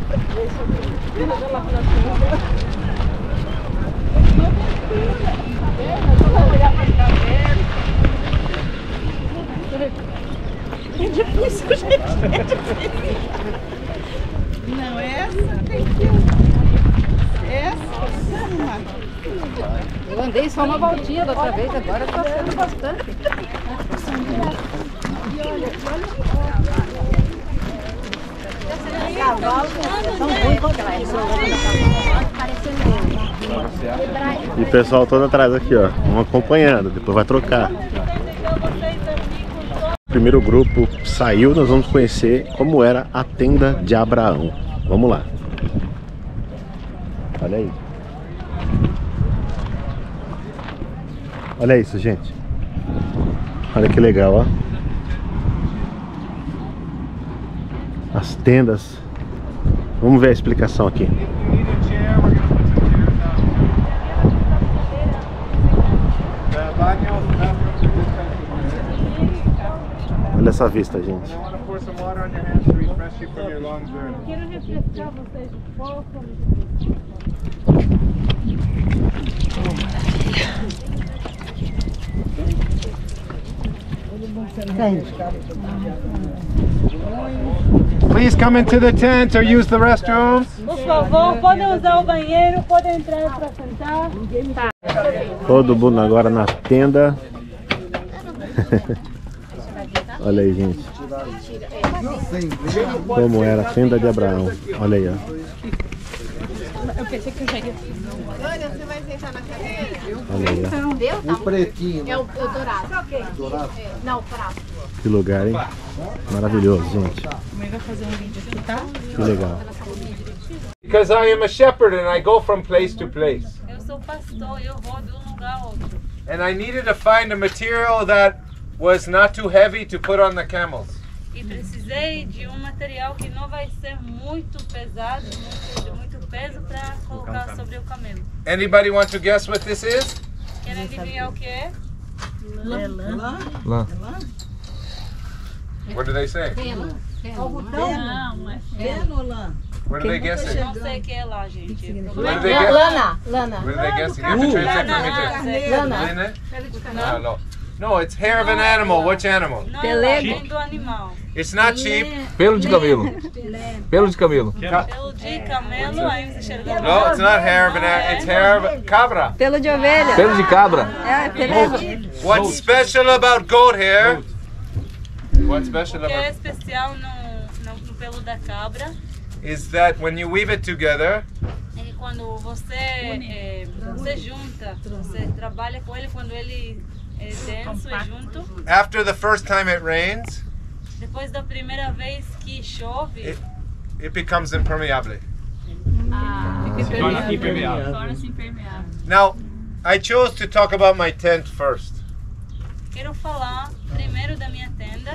É difícil, gente. É difícil. Não, essa tem que. Essa. Eu andei só uma voltinha da outra vez, agora eu tô sendo bastante. E o pessoal todo atrás aqui, ó. Vamos acompanhando, depois vai trocar. O primeiro grupo saiu, nós vamos conhecer como era a tenda de Abraão. Vamos lá. Olha aí. Olha isso, gente. Olha que legal, ó. As tendas. Vamos ver a explicação aqui. Olha essa vista, gente. some water on your hands to refresh you from your long journey. Quero refrescar vocês um pouco. Please come into the tent or use the restroom. Por favor, podem usar o banheiro, podem entrar para sentar. Tá. Todo mundo agora na tenda. Olha aí, gente. Como era a tenda de Abraão. Olha aí, ó. Eu pensei que eu já ia. Olha, você vai sentar na cadeira? Olha aí, ó. O pretinho. É o, o dourado. Dourado? Não, o prato. Que lugar, hein? Maravilhoso, gente. Mãe vai fazer um vídeo aqui, tá? Que legal. Because I am a shepherd and I go from place to place. Eu sou pastor e eu vou de um lugar a outro. And I needed to find a material that was not too heavy to put on the camels. E precisei de um material que não vai ser muito pesado, muito, de muito peso para colocar sobre o camelo. Anybody want to guess what this is? Querem adivinhar o que é? Lã. Lã. What do they say? Feno. Não, é feno ou lã? What do they guess it? Não sei o que é lá, gente. What do they guess? Lana. Lana. What do they guess? You have to translate for me too. Lana. Lana? No, no. No, it's hair of an animal. Which animal? Não é vem do animal. It's not sheep. Pelo de camelo. Pelo de camelo. Pelo de camelo, aí você enxerga. No, it's not hair of an animal. It's hair of cabra. Pelo de ovelha. Pelo de cabra. É, pelo. What's special about goat hair? What's special O que é about especial no, no, no pelo da cabra is that when you weave it together, é que quando você, é, você junta, você trabalha com ele quando ele é denso e junto. after the first time it rains, Depois da primeira vez que chove, it, it becomes impermeable. ah, Se torna impermeável. torna-se impermeável. Now, I chose to talk about my tent first. Quero falar primeiro da minha tenda.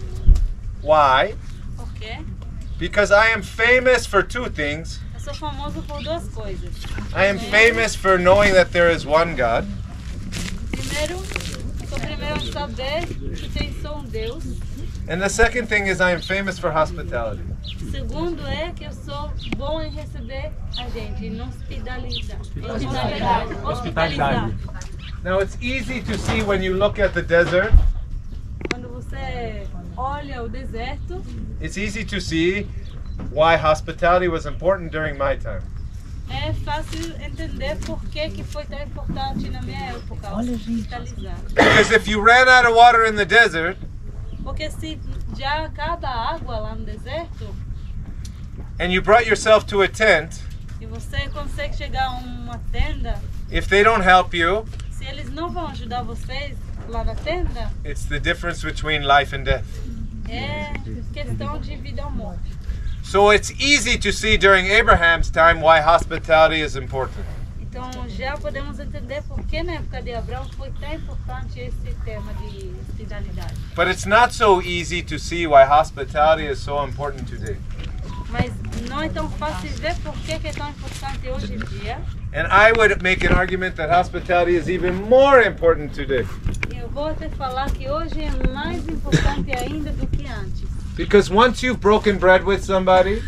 Why? Por quê? Because I am famous for two things. Eu sou famoso por duas coisas. I am famous for knowing that there is one God. Primeiro, eu sou primeiro a saber que tem só um Deus. And the second thing is I am famous for hospitality. Segundo é que eu sou bom em receber a gente, em hospitalizar. Hospitalidade. Hospitalizar. Now it's easy to see when you look at the desert. Quando você olha o deserto, It's easy to see why hospitality was important during my time. é fácil entender por que que foi tão importante na minha época hospitalizar. Because if you ran out of water in the desert, Porque se já acaba a água lá no deserto and you brought yourself to a tent, e você consegue chegar a uma tenda, if they don't help you, se eles não vão ajudar vocês lá na tenda, it's the difference between life and death. é questão de vida ou morte. So it's easy to see during Abraham's time why hospitality is important. Então já podemos entender por que na época de Abraão foi tão importante esse tema de hospitalidade. But it's not so easy to see why hospitality is so important today. Mas não é tão fácil ver por que que é tão importante hoje em dia. And I would make an argument that hospitality is even more important today. Eu vou até falar que hoje é mais importante ainda do que antes. Because once you've broken bread with somebody,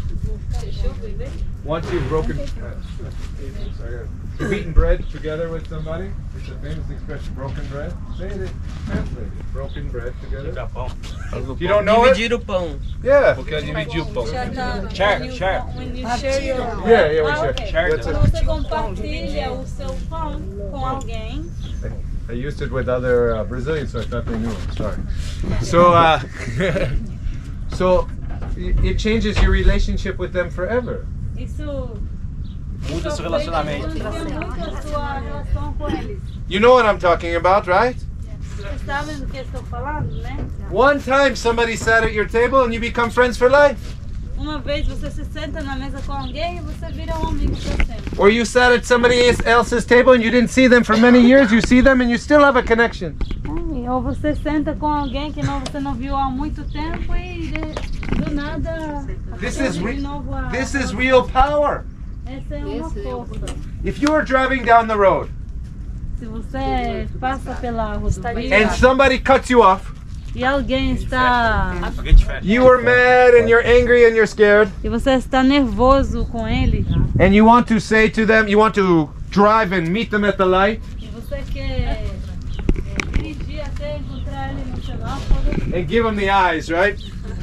once you've broken, you've eaten bread together with somebody, it's a famous expression, broken bread. Say it, translate it, broken bread together. You don't know it? Dividir o pão. Yeah. Porque é dividir o pão. Share, share. When you share your Yeah, yeah, we ah, share. okay. Share. That's Quando it. você compartilha o seu pão com alguém, I used it with other uh, Brazilians, so I thought they knew it. Sorry. So, uh, so it it changes your relationship with them forever. isso Muda seu relacionamento. Muito a sua relação com eles. You know what I'm talking about, right? Vocês sabem do que eu estou falando, né? One time somebody sat at your table and you become friends for life. Uma vez você se senta na mesa com alguém e você vira um amigo para sempre. Or you sat at somebody else's table and you didn't see them for many years, you see them and you still have a connection. Ou você senta com alguém que não, você não viu há muito tempo e de, do nada This is, re de novo a, this is real power. Essa é uma força. If you are driving down the road Se você passa pela rodovia and somebody cuts you off, e alguém está... You were mad and you're angry and you're scared. E você está nervoso com ele. And you want to say to them, you want to drive and meet them at the light. E você quer é, dirigir até encontrar ele no semáforo. And give them the eyes, right?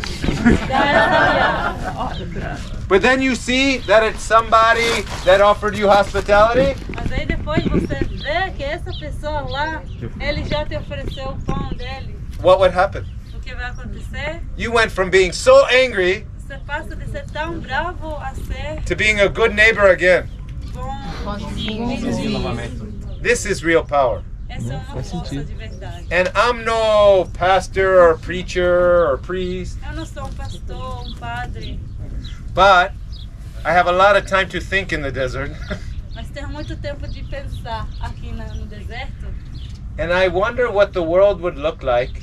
But then you see that it's somebody that offered you hospitality. Mas aí depois você vê que essa pessoa lá, ele já te ofereceu o pão dele. What would happen? O que vai acontecer? You went from being so angry Você passa de ser tão bravo a ser to being a good neighbor again. bom. This is real power. Essa é uma força de verdade. And I'm no pastor or preacher or priest, Eu não sou um pastor, um padre, but I have a lot of time to think in the desert. mas tenho muito tempo de pensar aqui na, no deserto. And I wonder what the world would look like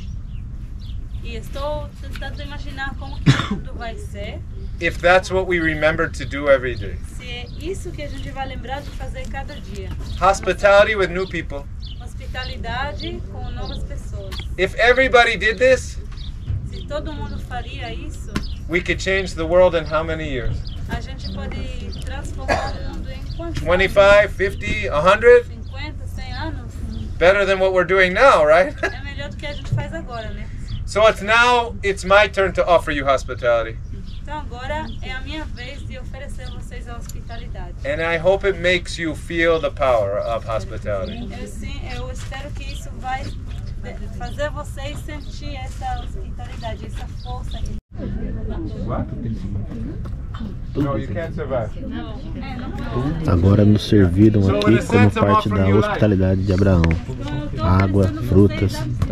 E estou tentando imaginar como que o mundo vai ser if that's what we remembered to do every day. se é isso que a gente vai lembrar de fazer cada dia. Hospitality with new people. Hospitalidade com novas pessoas. If everybody did this, Se todo mundo faria isso, we could change the world in how many years? a gente pode transformar o mundo em quantos anos? twenty-five, fifty, one hundred? cinquenta, cem anos? Better than what we're doing now, right? É melhor do que a gente faz agora, né? So it's now, it's my turn to offer you hospitality. Então agora é a minha vez de oferecer a vocês a hospitalidade. And I hope it makes you feel the power of hospitality. Eu, sim, eu espero que isso vai fazer vocês sentir essa hospitalidade, essa força. What? No, you can't survive. Agora nos serviram aqui como parte da hospitalidade de Abraão. Água, frutas.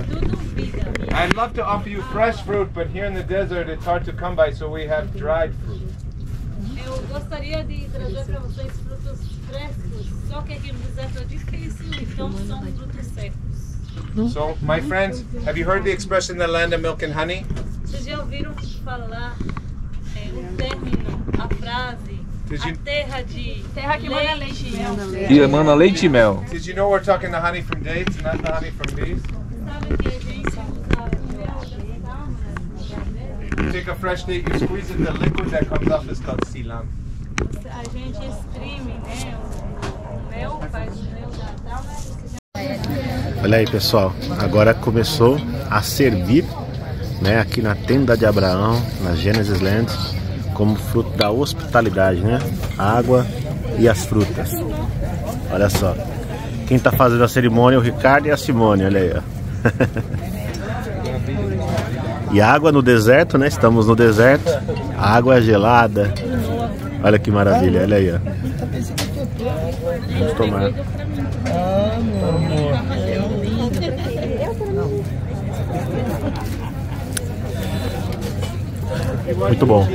I'd love to offer you fresh fruit, but here in the desert it's hard to come by, so we have dried fruit. Eu gostaria de trazer para vocês frutos frescos, só que aqui no deserto é difícil, então são frutos secos. So, my friends, have you heard the expression the land of milk and honey? Vocês já ouviram falar é, o término, a frase, a terra de terra que manda leite e mel? Que emana leite e mel. Did you know we're talking the honey from dates, not the honey from bees? Sabe que a gente usa o mel das tâmaras? You take a fresh date, you squeeze it, the liquid that comes off is called silam. A gente exprime, né, o mel, faz o mel da tâmara. Olha aí, pessoal, agora começou a servir, né, aqui na tenda de Abraão, na Genesis Land, como fruto da hospitalidade, né? A água e as frutas. Olha só, quem tá fazendo a cerimônia é o Ricardo e a Simone, olha aí, ó. E água no deserto, né? Estamos no deserto, a água é gelada. Olha que maravilha, olha aí, ó. Vamos tomar. Muito bom.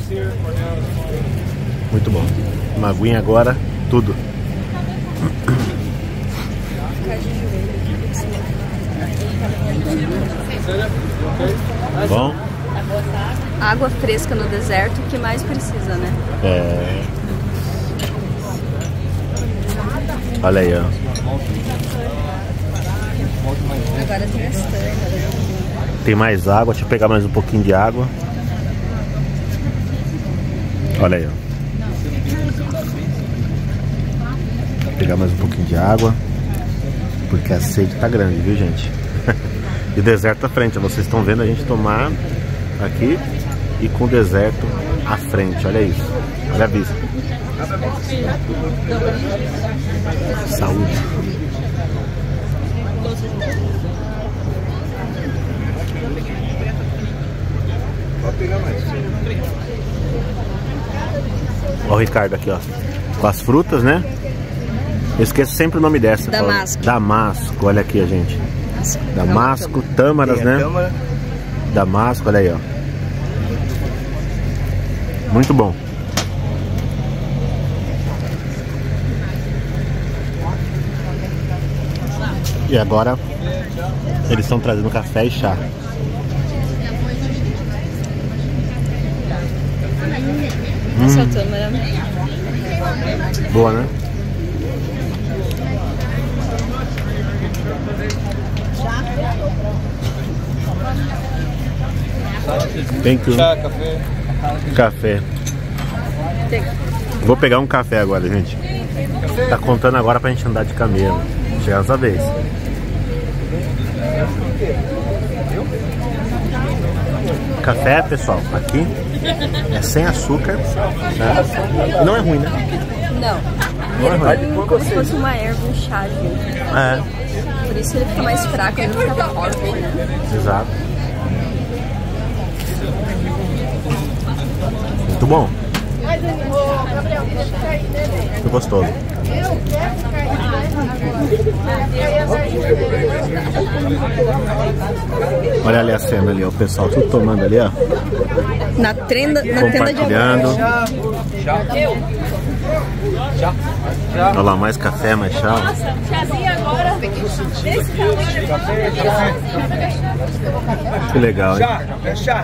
Muito bom. Uma aguinha agora, tudo. Bom? Água fresca no deserto, o que mais precisa, né? É. Olha aí, ó. Agora tem as terras. Tem mais água, deixa eu pegar mais um pouquinho de água. Olha aí, ó. Vou pegar mais um pouquinho de água, porque a sede tá grande, viu, gente? E o deserto à frente, vocês estão vendo a gente tomar aqui e com o deserto à frente, olha isso. Olha a vista. Saúde. Olha o Ricardo aqui, ó, com as frutas, né? Eu esqueço sempre o nome dessa. Damasco. Damasco, olha aqui, a gente. Damasco, tâmaras, né? Damasco, olha aí, ó. Muito bom. E agora eles estão trazendo café e chá. Essa Hum. tâmara. Boa, né? Thank you. Chá, café. Café. Vou pegar um café agora, gente. Tá contando agora pra gente andar de camelo. Chega essa vez. Café, pessoal, aqui é sem açúcar, né? Não é ruim, né? Não. Não é Ele ruim. tem como se fosse uma erva, um chá, gente. É, Por isso ele fica mais fraco, ele não fica forte, né? exato. Muito bom. Muito gostoso. Olha ali a cena ali, ó, o pessoal tudo tomando ali, ó. Na, trenda, na tenda de Compartilhando. abraço. Olha lá, mais café, mais chá. Chazinho agora. Desse tamanho. Que legal, hein? Chá, chá.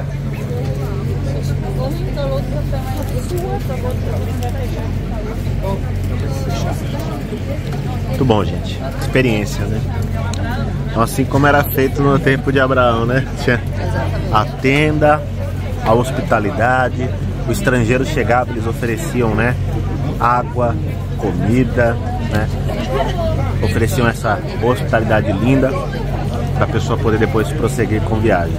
Muito bom, gente. Experiência, né? Então, assim como era feito no tempo de Abraão, né? Tinha a tenda, a hospitalidade. O estrangeiro chegava, eles ofereciam, né? Água, comida, né? Ofereciam essa hospitalidade linda para a pessoa poder depois prosseguir com viagem.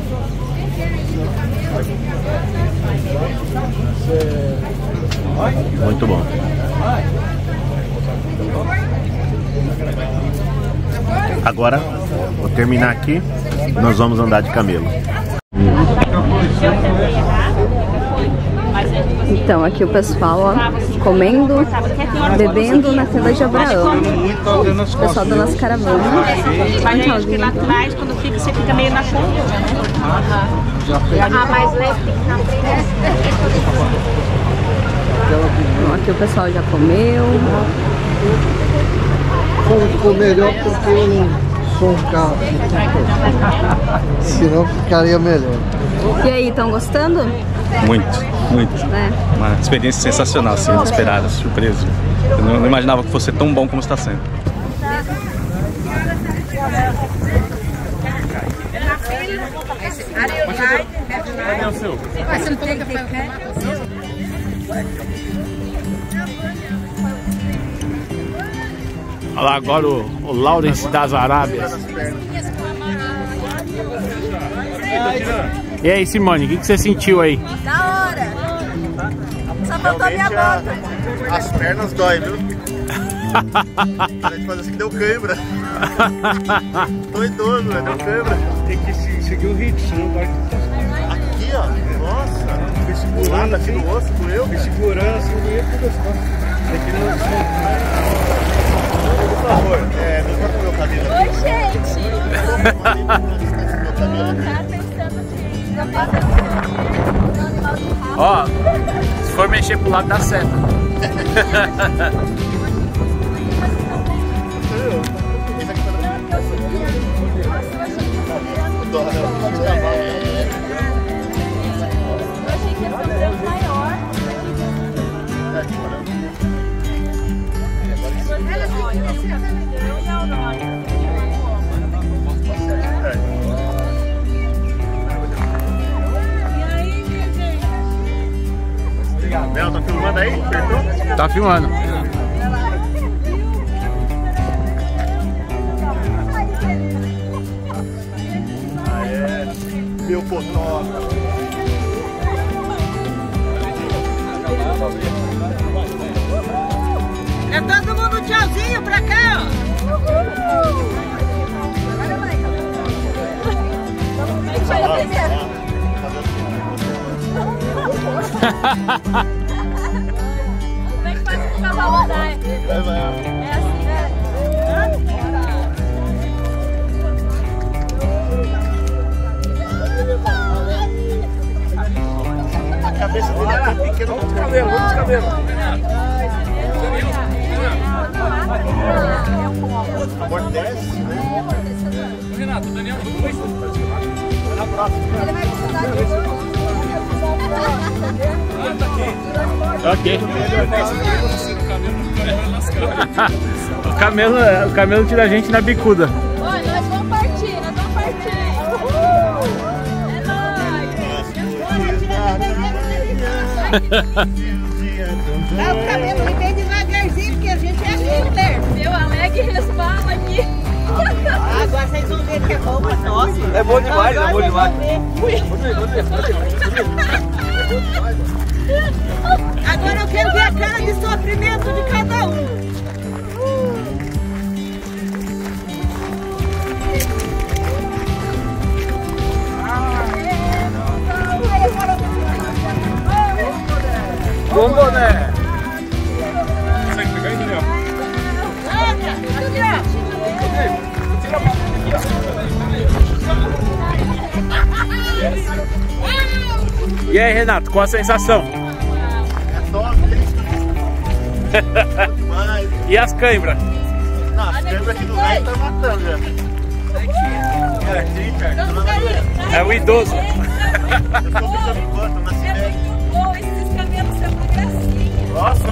Muito bom. Agora, vou terminar aqui, nós vamos andar de camelo. Então, aqui o pessoal, ó, comendo, bebendo na tenda de Abraão. O pessoal da nossa caravana. Vai ter que lá atrás, quando fica, você fica meio na ponta, né? Ah, mais leve tem que na frente. Então, aqui o pessoal já comeu. Ficou melhor porque eu não sou um carro. Senão ficaria melhor. E aí, estão gostando? Muito, muito. É. Uma experiência sensacional, assim, inesperada, surpresa. Eu não, não imaginava que fosse tão bom como está sendo. Cadê o seu? Você não tem café automático? Olha lá agora o, o Lawrence das Arábias. E aí, Simone, o que, que você sentiu aí? Da hora. Só faltou minha bota. As pernas dói, viu? A gente faz assim que deu cãibra. Tô idoso, né? Deu cãibra. Tem que seguir o ritmo, senão vai. Aqui, ó. Nossa. Fui segurando aqui no osso, doeu. Fui segurando assim, doeu tudo as costas. Aqui não. Por favor, é, me corta o meu cabelo aqui. Oi, gente. Tá pensando que já passa. Ó, se for mexer pro lado dá certo. Bel, tá filmando aí? Apertou? Tá filmando. Ah, é. Meu fotógrafo. É todo mundo tchauzinho pra cá, ó. Agora vai. Deixa eu ver. Como é que faz pro cavalo andar? É assim, né? A cabeça dele é tão pequena. Vamos de cabelo, vamos de cabelo. Amortece, né? Renato, o Daniel não foi. Na próxima. Ele vai precisar de Ah, tá aqui. Ok. O camelo, o camelo tira a gente na bicuda. Olha, nós vamos partir, nós vamos partir. Uhul! É nóis! Dá o cabelo aí bem devagarzinho, porque a gente é líder. Meu Aleg resbala aqui. Agora vocês vão ver que é bom pra nós. É bom demais, é bom demais. Agora eu quero ver a cara de sofrimento de cada um. Bom boné! Consegue pegar aí, Daniel? E aí, Renato, qual a sensação? E as câimbras? Não, as câimbras aqui do velho tá matando já. É o idoso. Eu tô ficando enquanto, na cidade. Oh, esses camelos são uma gracinha. Nossa,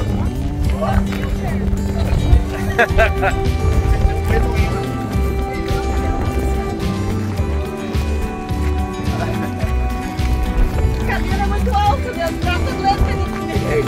O cabelo é muito alto, meu braço é doendo pra mim.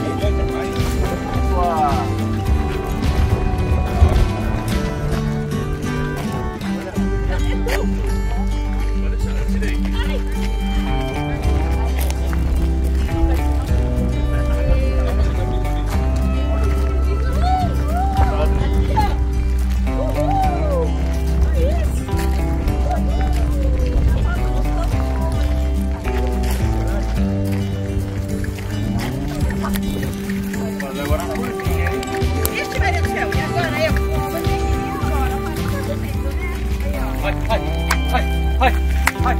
Ixi, Maria do céu, e agora eu? Vai, vai, vai, vai, vai,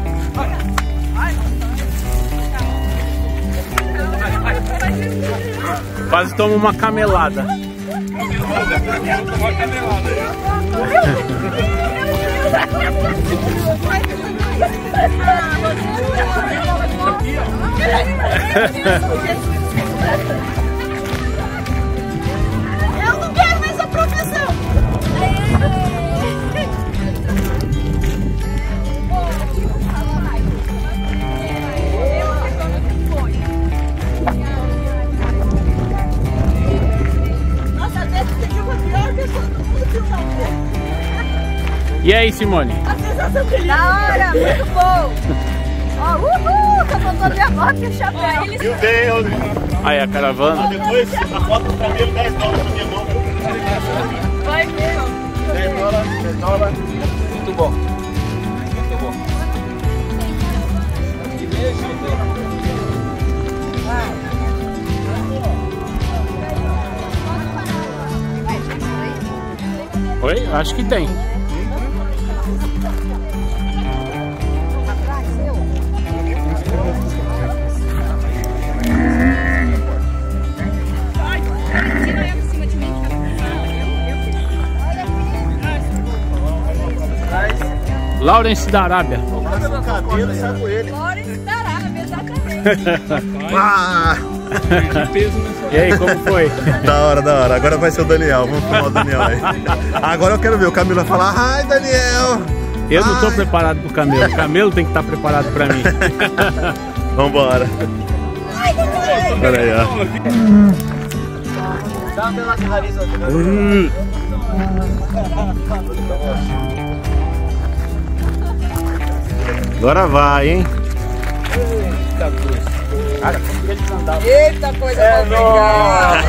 vai. Quase toma uma camelada. Uma camelada aí. Eu não quero mais a profissão. Nossa, até que você foi pior que todo mundo. E aí, Simone? A sensação que da hora, muito bom. Ó, uhul, tô botando minha bota e o chapéu. Viu bem, Rodrigo? Aí, a caravana. Depois a foto do cabelo, dez dólares na minha mão. Vai mesmo. dez dólares, dez dólares. Muito bom. Muito bom. Que beijo. Oi? Acho que tem. Lawrence da Arábia. O cabelo sai com ele. Lawrence da Arábia, exatamente. Ah! E aí, como foi? Da hora, da hora. Agora vai ser o Daniel. Vamos filmar o Daniel aí. Agora eu quero ver o Camilo vai falar: ai, Daniel! Eu não tô ai. preparado pro camelo. O camelo tem que estar preparado pra mim. Vambora. Pera aí, ó. Dá uma pela nariz, Hum. Agora vai, hein? Eita coisa. Eita coisa É complicada.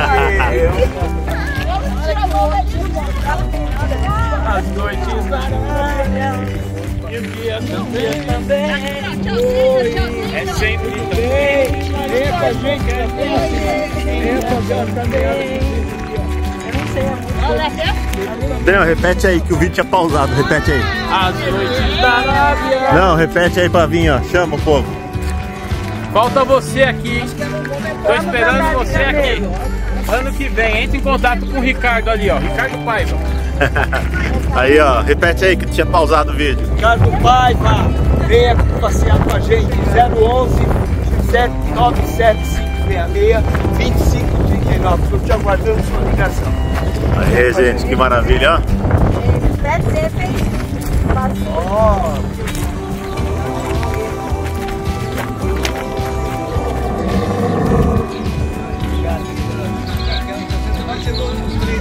As noites da Arábia e o dia também, também. É sempre três. Eita, gente, é três. Eita, também. Daniel, repete aí que o vídeo tinha pausado. Repete aí. As noites da Arábia. Não, repete aí pra vir, ó. Chama o povo. Falta você aqui, hein? Tô esperando você aqui. Ano que vem, entre em contato com o Ricardo ali, ó. Ricardo Paiva. Aí, ó. Repete aí que tinha pausado o vídeo. Ricardo Paiva, venha passear com a gente. zero onze, sete nove sete cinco seis seis, vinte e cinco trinta e nove. Estou te aguardando sua ligação. Aí, gente, que maravilha, ó. Ó.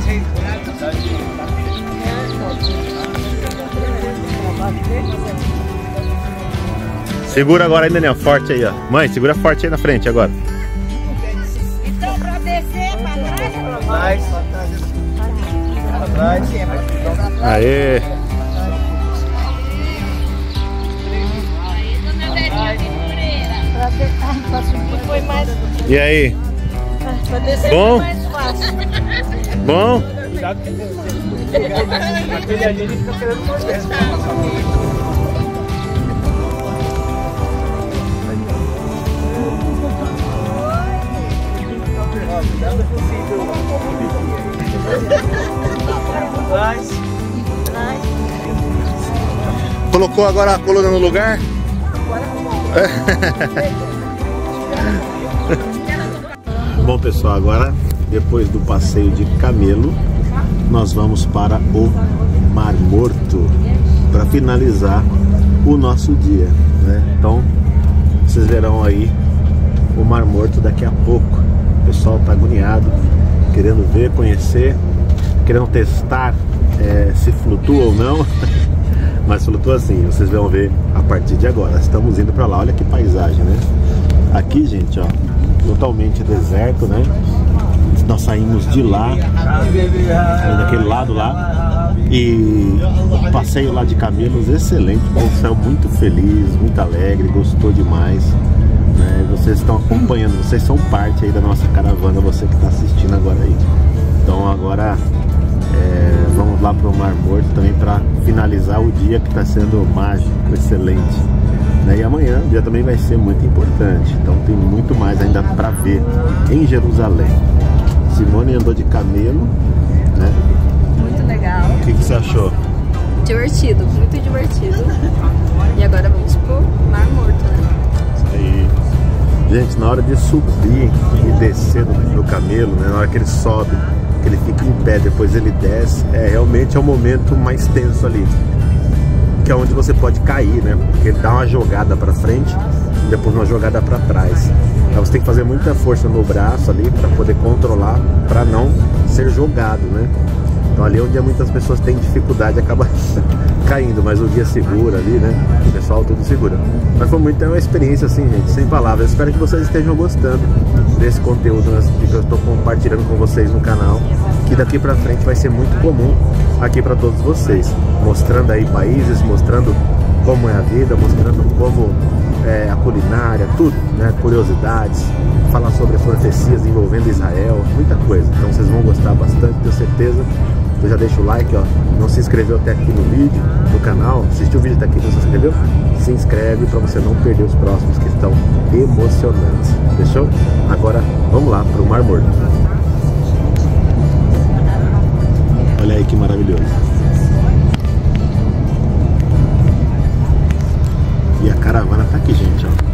Segura agora aí, Daniel, forte aí, ó. Mãe, segura forte aí na frente agora. Então, pra descer, pra trás, pra trás. Pra trás. Aê! Foi mais... E aí? Pra descer Bom? foi mais fácil. Bom? Aquele ali ele fica querendo morder. Colocou agora a coluna no lugar? Bom, pessoal, agora depois do passeio de camelo, nós vamos para o Mar Morto para finalizar o nosso dia, né? Então, vocês verão aí o Mar Morto daqui a pouco. O pessoal tá agoniado, querendo ver, conhecer, querendo testar é, se flutua ou não. Mas flutua assim, vocês vão ver a partir de agora. Estamos indo para lá, olha que paisagem, né? Aqui, gente, ó, totalmente deserto, né? Nós saímos de lá, daquele lado lá, e o passeio lá de camelos excelente, com o céu muito feliz, muito alegre, gostou demais, né? Vocês estão acompanhando, vocês são parte aí da nossa caravana, você que está assistindo agora aí. Então agora é, vamos lá para o Mar Morto também para finalizar o dia que está sendo mágico, excelente. E amanhã o dia também vai ser muito importante, então tem muito mais ainda para ver em Jerusalém. Simone andou de camelo, né? Muito legal. O que, que você achou? Divertido, muito divertido. E agora vamos pro Mar Morto, né? Isso aí. Gente, na hora de subir e descer do, do camelo, né? Na hora que ele sobe, que ele fica em pé, depois ele desce, é realmente é o momento mais tenso ali. Que é onde você pode cair, né? Porque ele dá uma jogada para frente e depois uma jogada para trás. Então você tem que fazer muita força no braço ali para poder controlar, para não ser jogado, né? Então ali é onde muitas pessoas têm dificuldade e acaba caindo, mas o guia segura ali, né? O pessoal tudo segura. Mas foi muito, é uma experiência assim, gente, sem palavras. Eu espero que vocês estejam gostando desse conteúdo que eu estou compartilhando com vocês no canal, que daqui para frente vai ser muito comum aqui para todos vocês, mostrando aí países, mostrando como é a vida, mostrando como é a culinária, tudo, né? Curiosidades, falar sobre as profecias envolvendo Israel, muita coisa. Então vocês vão gostar bastante, tenho certeza. Então já deixa o like, ó. Não se inscreveu até aqui no vídeo, no canal, assistiu o vídeo até aqui, não se inscreveu? Se inscreve para você não perder os próximos que estão emocionantes. Fechou? Agora vamos lá para o Mar Morto. Olha aí que maravilhoso. E a caravana tá aqui, gente, ó.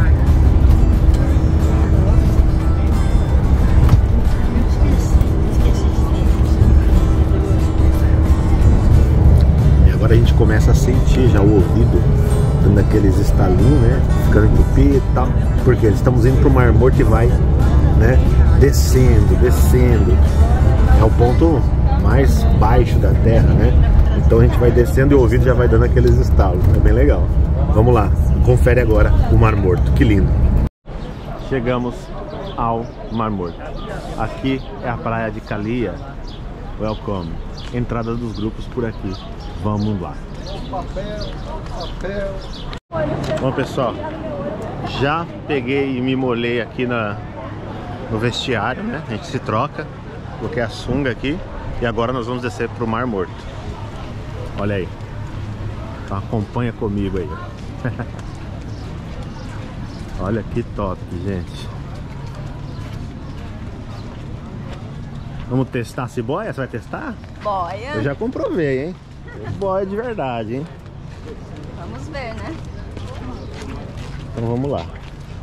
E agora a gente começa a sentir já o ouvido dando aqueles estalinhos, né? Ficando entupido e tal. Porque estamos indo pro Mar Morto e vai, né? Descendo, descendo. É o ponto mais baixo da terra, né? Então a gente vai descendo e o ouvido já vai dando aqueles estalos. É bem legal. Vamos lá, confere agora o Mar Morto, que lindo. Chegamos ao Mar Morto. Aqui é a praia de Calia. Welcome. Entrada dos grupos por aqui. Vamos lá. Bom, pessoal, já peguei e me molhei aqui na, no vestiário, né? A gente se troca. Coloquei a sunga aqui e agora nós vamos descer para o Mar Morto. Olha aí. Então acompanha comigo aí. Olha que top, gente. Vamos testar se boia? Você vai testar? Boia. Eu já comprovei, hein? Boia de verdade, hein? Vamos ver, né? Então vamos lá.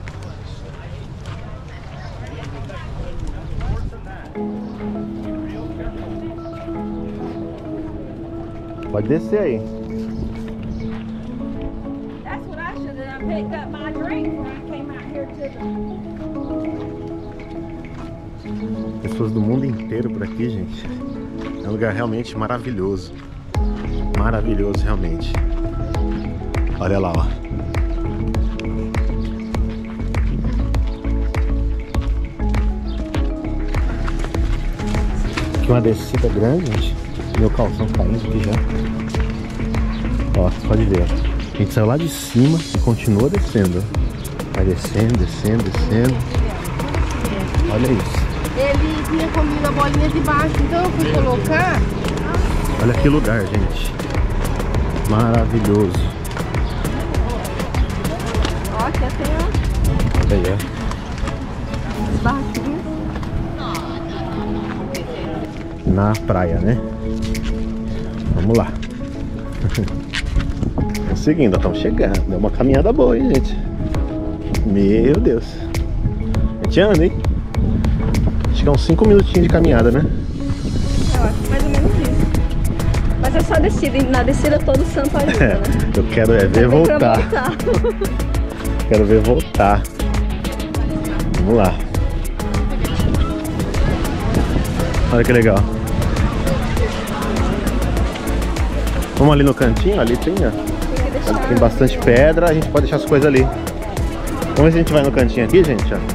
Pode descer aí. That's what I should have done. I picked up my drink when I came out here to the... Pessoas do mundo inteiro por aqui, gente. É um lugar realmente maravilhoso. Maravilhoso, realmente. Olha lá, ó. Aqui uma descida grande, gente. Meu calção caindo aqui já. Ó, você pode ver. A gente saiu lá de cima e continua descendo. Vai descendo, descendo, descendo. Olha isso. Ele tinha comido a bolinha de baixo, então eu fui colocar. Olha que lugar, gente. Maravilhoso. Ó, aqui tem, ó. Olha aí, ó. As barraquinhas. Na praia, né? Vamos lá. Estamos seguindo, estamos chegando. Deu uma caminhada boa, hein, gente? Meu Deus. A gente anda, hein? Acho que é uns cinco minutinhos de caminhada, né? Eu acho mais ou menos isso. Mas é só descida, na descida todo santo ajuda, né? Eu quero é ver voltar. voltar. Quero ver voltar. Vamos lá. Olha que legal. Vamos ali no cantinho, ali tem, ó. Ali tem bastante pedra, a gente pode deixar as coisas ali. Vamos ver se a gente vai no cantinho aqui, gente, ó.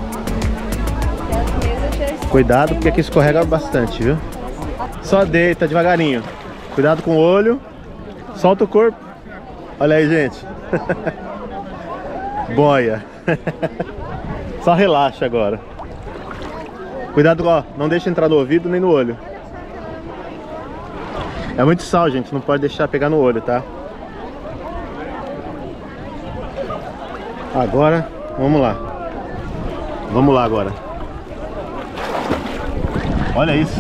Cuidado, porque aqui escorrega bastante, viu? Só deita devagarinho. Cuidado com o olho. Solta o corpo. Olha aí, gente. Boia. Só relaxa agora. Cuidado, ó. Não deixa entrar no ouvido nem no olho. É muito sal, gente. Não pode deixar pegar no olho, tá? Agora, vamos lá. Vamos lá agora. Olha isso.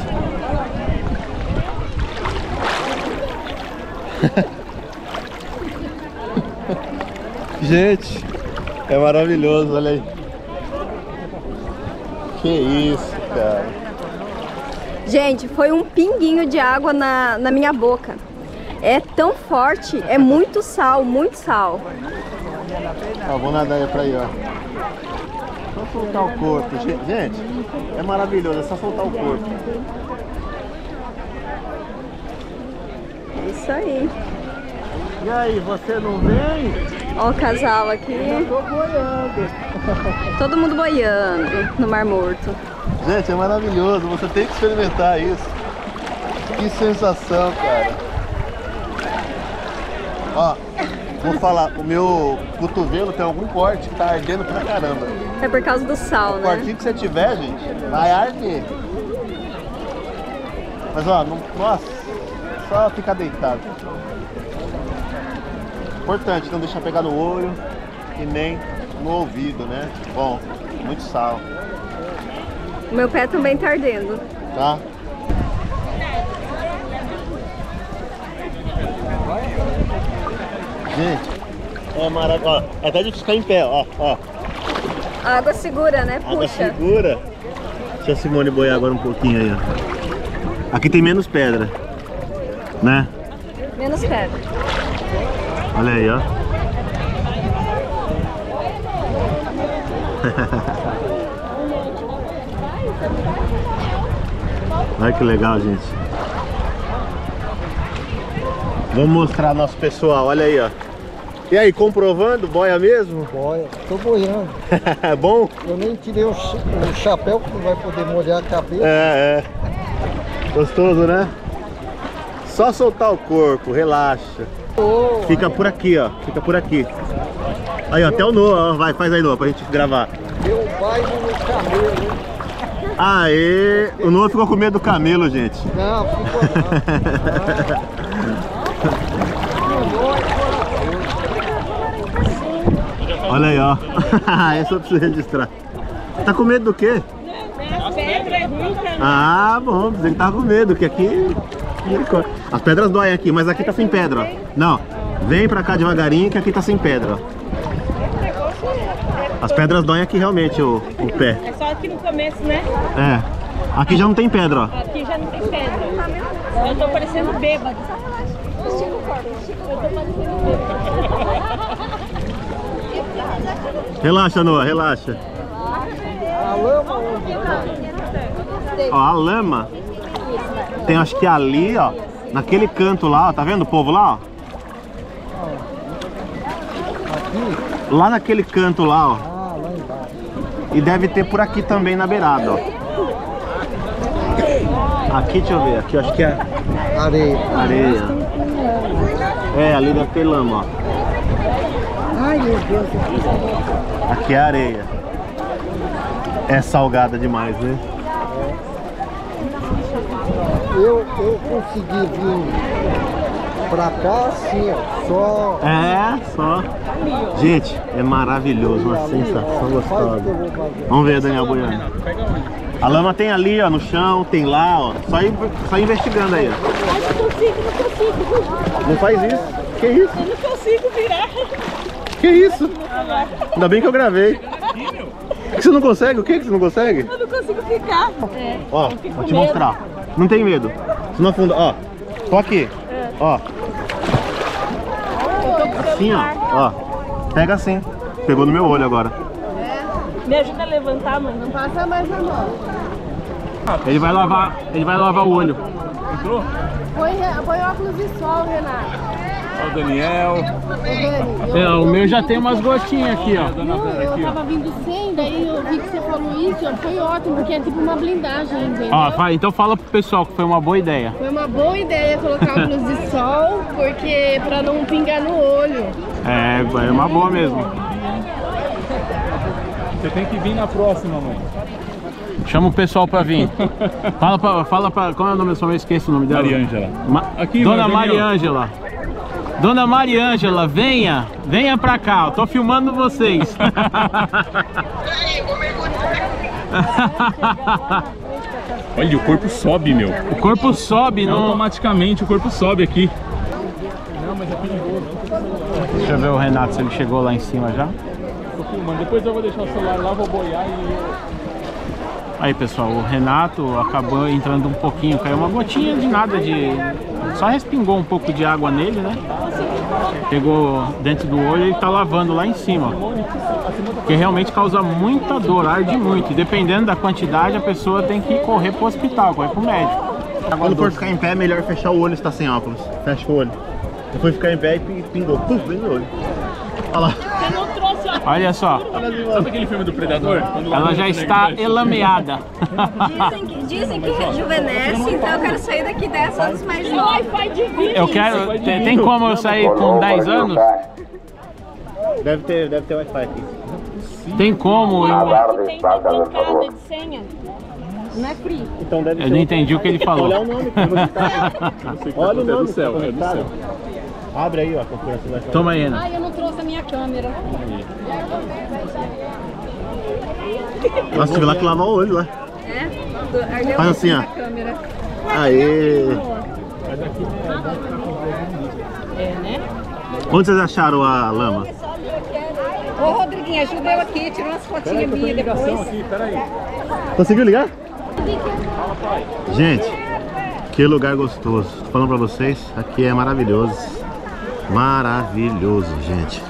Gente, é maravilhoso, olha aí. Que isso, cara. Gente, foi um pinguinho de água na, na minha boca. É tão forte, é muito sal, muito sal. Ó, vou nadar aí pra aí, ó. Só soltar o corpo. Gente, é maravilhoso, é só soltar o corpo. É isso aí. E aí, você não vem? Ó o casal aqui. Eu tô boiando. Todo mundo boiando no Mar Morto. Gente, é maravilhoso, você tem que experimentar isso. Que sensação, cara. Ó, vou falar, o meu cotovelo tem algum corte que tá ardendo pra caramba. É por causa do sal, o né? O cortinho que você tiver, gente, vai arder. Mas ó, não, nossa, só ficar deitado. Importante não deixar pegar no olho e nem no ouvido, né? Bom, muito sal. O meu pé também tá ardendo. Tá? Gente, é maravilhoso. É até difícil ficar em pé, ó, ó. A água segura, né? Água Puxa. segura. Deixa a Simone boiar agora um pouquinho aí, ó. Aqui tem menos pedra, né? Menos pedra. Olha aí, ó. Olha que legal, gente. Vamos mostrar nosso pessoal, olha aí, ó. E aí, comprovando, boia mesmo? Boia, tô boiando. É bom? Eu nem tirei o, o chapéu que não vai poder molhar a cabeça. É, é. Gostoso, né? Só soltar o corpo, relaxa. Oh, Fica por aqui, ó. Fica por aqui. Aí, ó, até o Noah, ó. Vai, faz aí, Noah, pra gente gravar. Deu baile no camelo, hein? Aê! O Noah ficou com medo do camelo, gente. Não, ficou não. Olha aí, ó. Essa eu preciso registrar. Tá com medo do quê? As pedras é ruim também. Ah, bom, você que tava com medo, que aqui... As pedras doem aqui, mas aqui tá sem pedra, ó. Não, vem pra cá devagarinho que aqui tá sem pedra, ó. As pedras doem aqui realmente, o, o pé. É só aqui no começo, né? É, aqui já não tem pedra, ó. Aqui já não tem pedra. Eu tô parecendo bêbado. Estica o corpo, estica o corpo. Eu tô parecendo bêbado. Relaxa, Noah, relaxa. A lama onde? Ó, a lama tem acho que ali, ó, naquele canto lá, ó, tá vendo o povo lá, ó? Lá naquele canto lá, ó. E deve ter por aqui também na beirada, ó. Aqui, deixa eu ver, aqui eu acho que é areia. Areia. É, ali deve ter lama, ó. Ai, meu Deus. Aqui é areia. É salgada demais, né? Eu, eu consegui vir pra cá assim, ó, só... É, só. Gente, é maravilhoso, uma sensação gostosa. Vamos ver, Daniel Boiano. A lama tem ali, ó, no chão, tem lá, ó. Só ir, só ir investigando aí, ó. Ai, não consigo, não consigo. Não faz isso. Que isso? Eu não consigo virar. Que isso? Ainda bem que eu gravei. O que você não consegue? O que você não consegue? Eu não consigo ficar. É. Ó, vou te mostrar. Não tem medo. Você não afunda, ó. Tô aqui. É. Ó. Assim, ó. Ó. Pega assim. Pegou no meu olho agora. Me ajuda a levantar, mãe. Não passa mais na mão. Ele vai lavar, ele vai lavar o olho. Entrou? Põe, põe óculos de sol, Renato. Ó o Daniel. É, o meu já tem umas gotinhas aqui, ó. Não, eu tava vindo sem, daí eu vi que você falou isso, foi ótimo, porque é tipo uma blindagem, entendeu? Ó, vai, então fala pro pessoal que foi uma boa ideia. Foi uma boa ideia colocar óculos de sol, porque pra não pingar no olho. É, é uma boa mesmo. Você tem que vir na próxima, mãe. Chama o pessoal pra vir. Fala pra, fala pra... Qual é o nome da sua mãe? Esqueci o nome dela. Mariângela. Ma... Aqui, Dona Daniel. Mariângela. Dona Mariângela, venha. Venha pra cá. Eu tô filmando vocês. Olha, o corpo sobe, meu. O corpo sobe, não? Automaticamente o corpo sobe aqui. Não, mas é perigoso. Deixa eu ver o Renato se ele chegou lá em cima já. Tô filmando. Depois eu vou deixar o celular lá, vou boiar e... Aí, pessoal, o Renato acabou entrando um pouquinho, caiu uma gotinha de nada, de só respingou um pouco de água nele, né? Pegou dentro do olho e tá lavando lá em cima, porque realmente causa muita dor, arde muito, e dependendo da quantidade a pessoa tem que correr pro hospital, correr pro médico. Quando for ficar em pé é melhor fechar o olho se tá sem óculos. Fecha o olho. Depois ficar em pé e pingou, puf, bem no olho. Olha lá. Olha só. Sabe aquele filme do Predador? Quando ela já está elameada. Dizem que, dizem que rejuvenesce, então eu quero sair daqui dez anos mais nova. Eu quero. Tem, tem como eu sair com dez anos? Deve ter, deve ter Wi-Fi aqui. Tem como? Eu, Tem bancada de senha. Não é free. Então deve eu não entendi o que ele falou. Olha o nome, olha o nome do céu, é do céu. Abre aí, ó, a configuração do Wi-Fi. Toma aí, Ana. Ai, eu não trouxe a minha câmera. Nossa, tive lá que lavar o olho lá. É? Faz assim, ó. Aê! É, né? Onde vocês acharam a lama? Ô, Rodriguinho, ajuda eu aqui, tira umas fotinhas minhas depois. Aqui, peraí. Conseguiu ligar? Gente, que lugar gostoso. Tô falando pra vocês, aqui é maravilhoso. Maravilhoso, gente.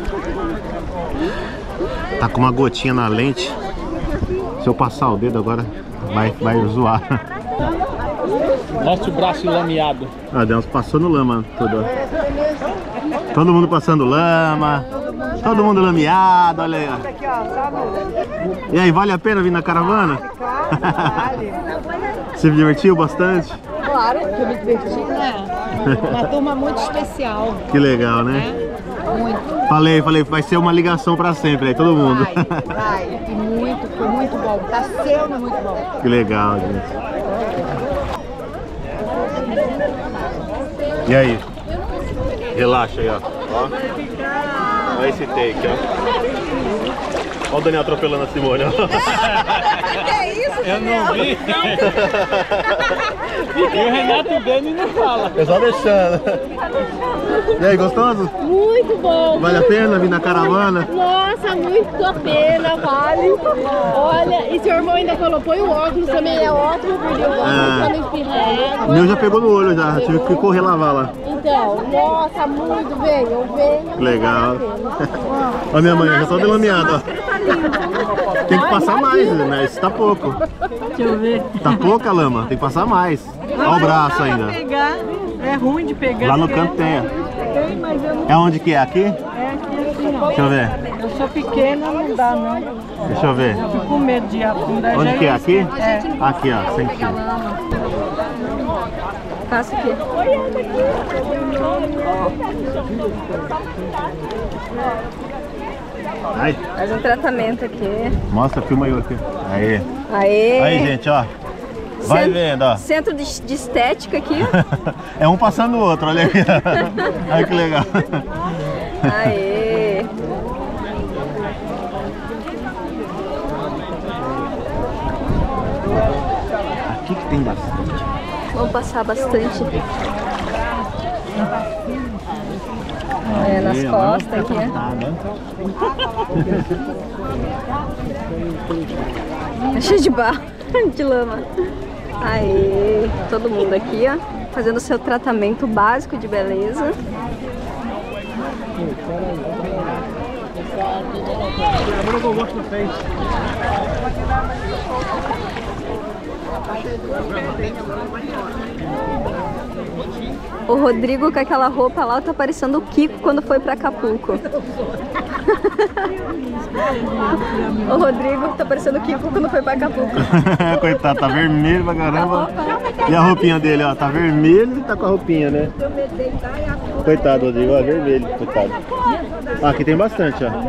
Tá com uma gotinha na lente. Se eu passar o dedo agora, vai, vai zoar. Mostra o braço lameado. Ah, Deus, passou no lama tudo. Todo mundo passando lama. Todo mundo lameado, olha aí. Ó. E aí, vale a pena vir na caravana? Se divertiu bastante? Claro que eu me diverti, né? Uma turma muito especial. Que legal, né? É, muito. Falei, falei, vai ser uma ligação pra sempre aí, todo mundo. Vai, vai. E muito, foi muito bom. Tá sendo muito bom. Que legal, gente. E aí? Relaxa aí, ó. Ó. Olha esse take, ó. Olha o Daniel atropelando a Simone, ó. Que isso, eu não vi. E o Renato vendo e não fala. É só deixando. E aí, gostoso? Muito bom. Vale a pena vir na caravana? Nossa, muito a pena, vale. Olha, e seu irmão ainda falou, põe o óculos, também é ótimo, porque o óculos pra não espirrar. O meu já pegou no olho já, tive que correr lavar lá. Então, nossa, muito, venham, venham. Legal. Olha minha mãe, já tá delameada, ó. Tem que passar mais, né? Isso tá pouco. Deixa eu ver. Tá pouca lama, tem que passar mais. Olha o braço ainda. Pegar. É ruim de pegar. Lá no canto tem. Tem, mas eu não... É onde que é? Aqui? É aqui assim, ó. Deixa eu ver. Eu sou pequena, não dá não. Deixa eu ver. Eu fico com medo de afundar. Onde já que é? Aqui? É. Aqui, ó. Senti. Passa aqui. Ai. Faz um tratamento aqui. Mostra, filma eu aqui. Aí. Aê. Aí, gente, ó. Vai Centro, vendo, ó. Centro de, de estética aqui. É um passando o outro, olha aqui. Olha que legal. Aê. Aqui que tem bastante. Vamos passar bastante. É, nas costas aqui. É cheio de barro, de lama. Aí, todo mundo aqui, ó, fazendo o seu tratamento básico de beleza. O Rodrigo com aquela roupa lá tá parecendo o Kiko quando foi pra Acapulco. O Rodrigo tá parecendo o Kiko quando foi pra Acapulco. Coitado, tá vermelho pra caramba. E a roupinha dele, ó, tá vermelho e tá com a roupinha, né? Coitado, Rodrigo, ó, vermelho, coitado. Ah, aqui tem bastante, ó.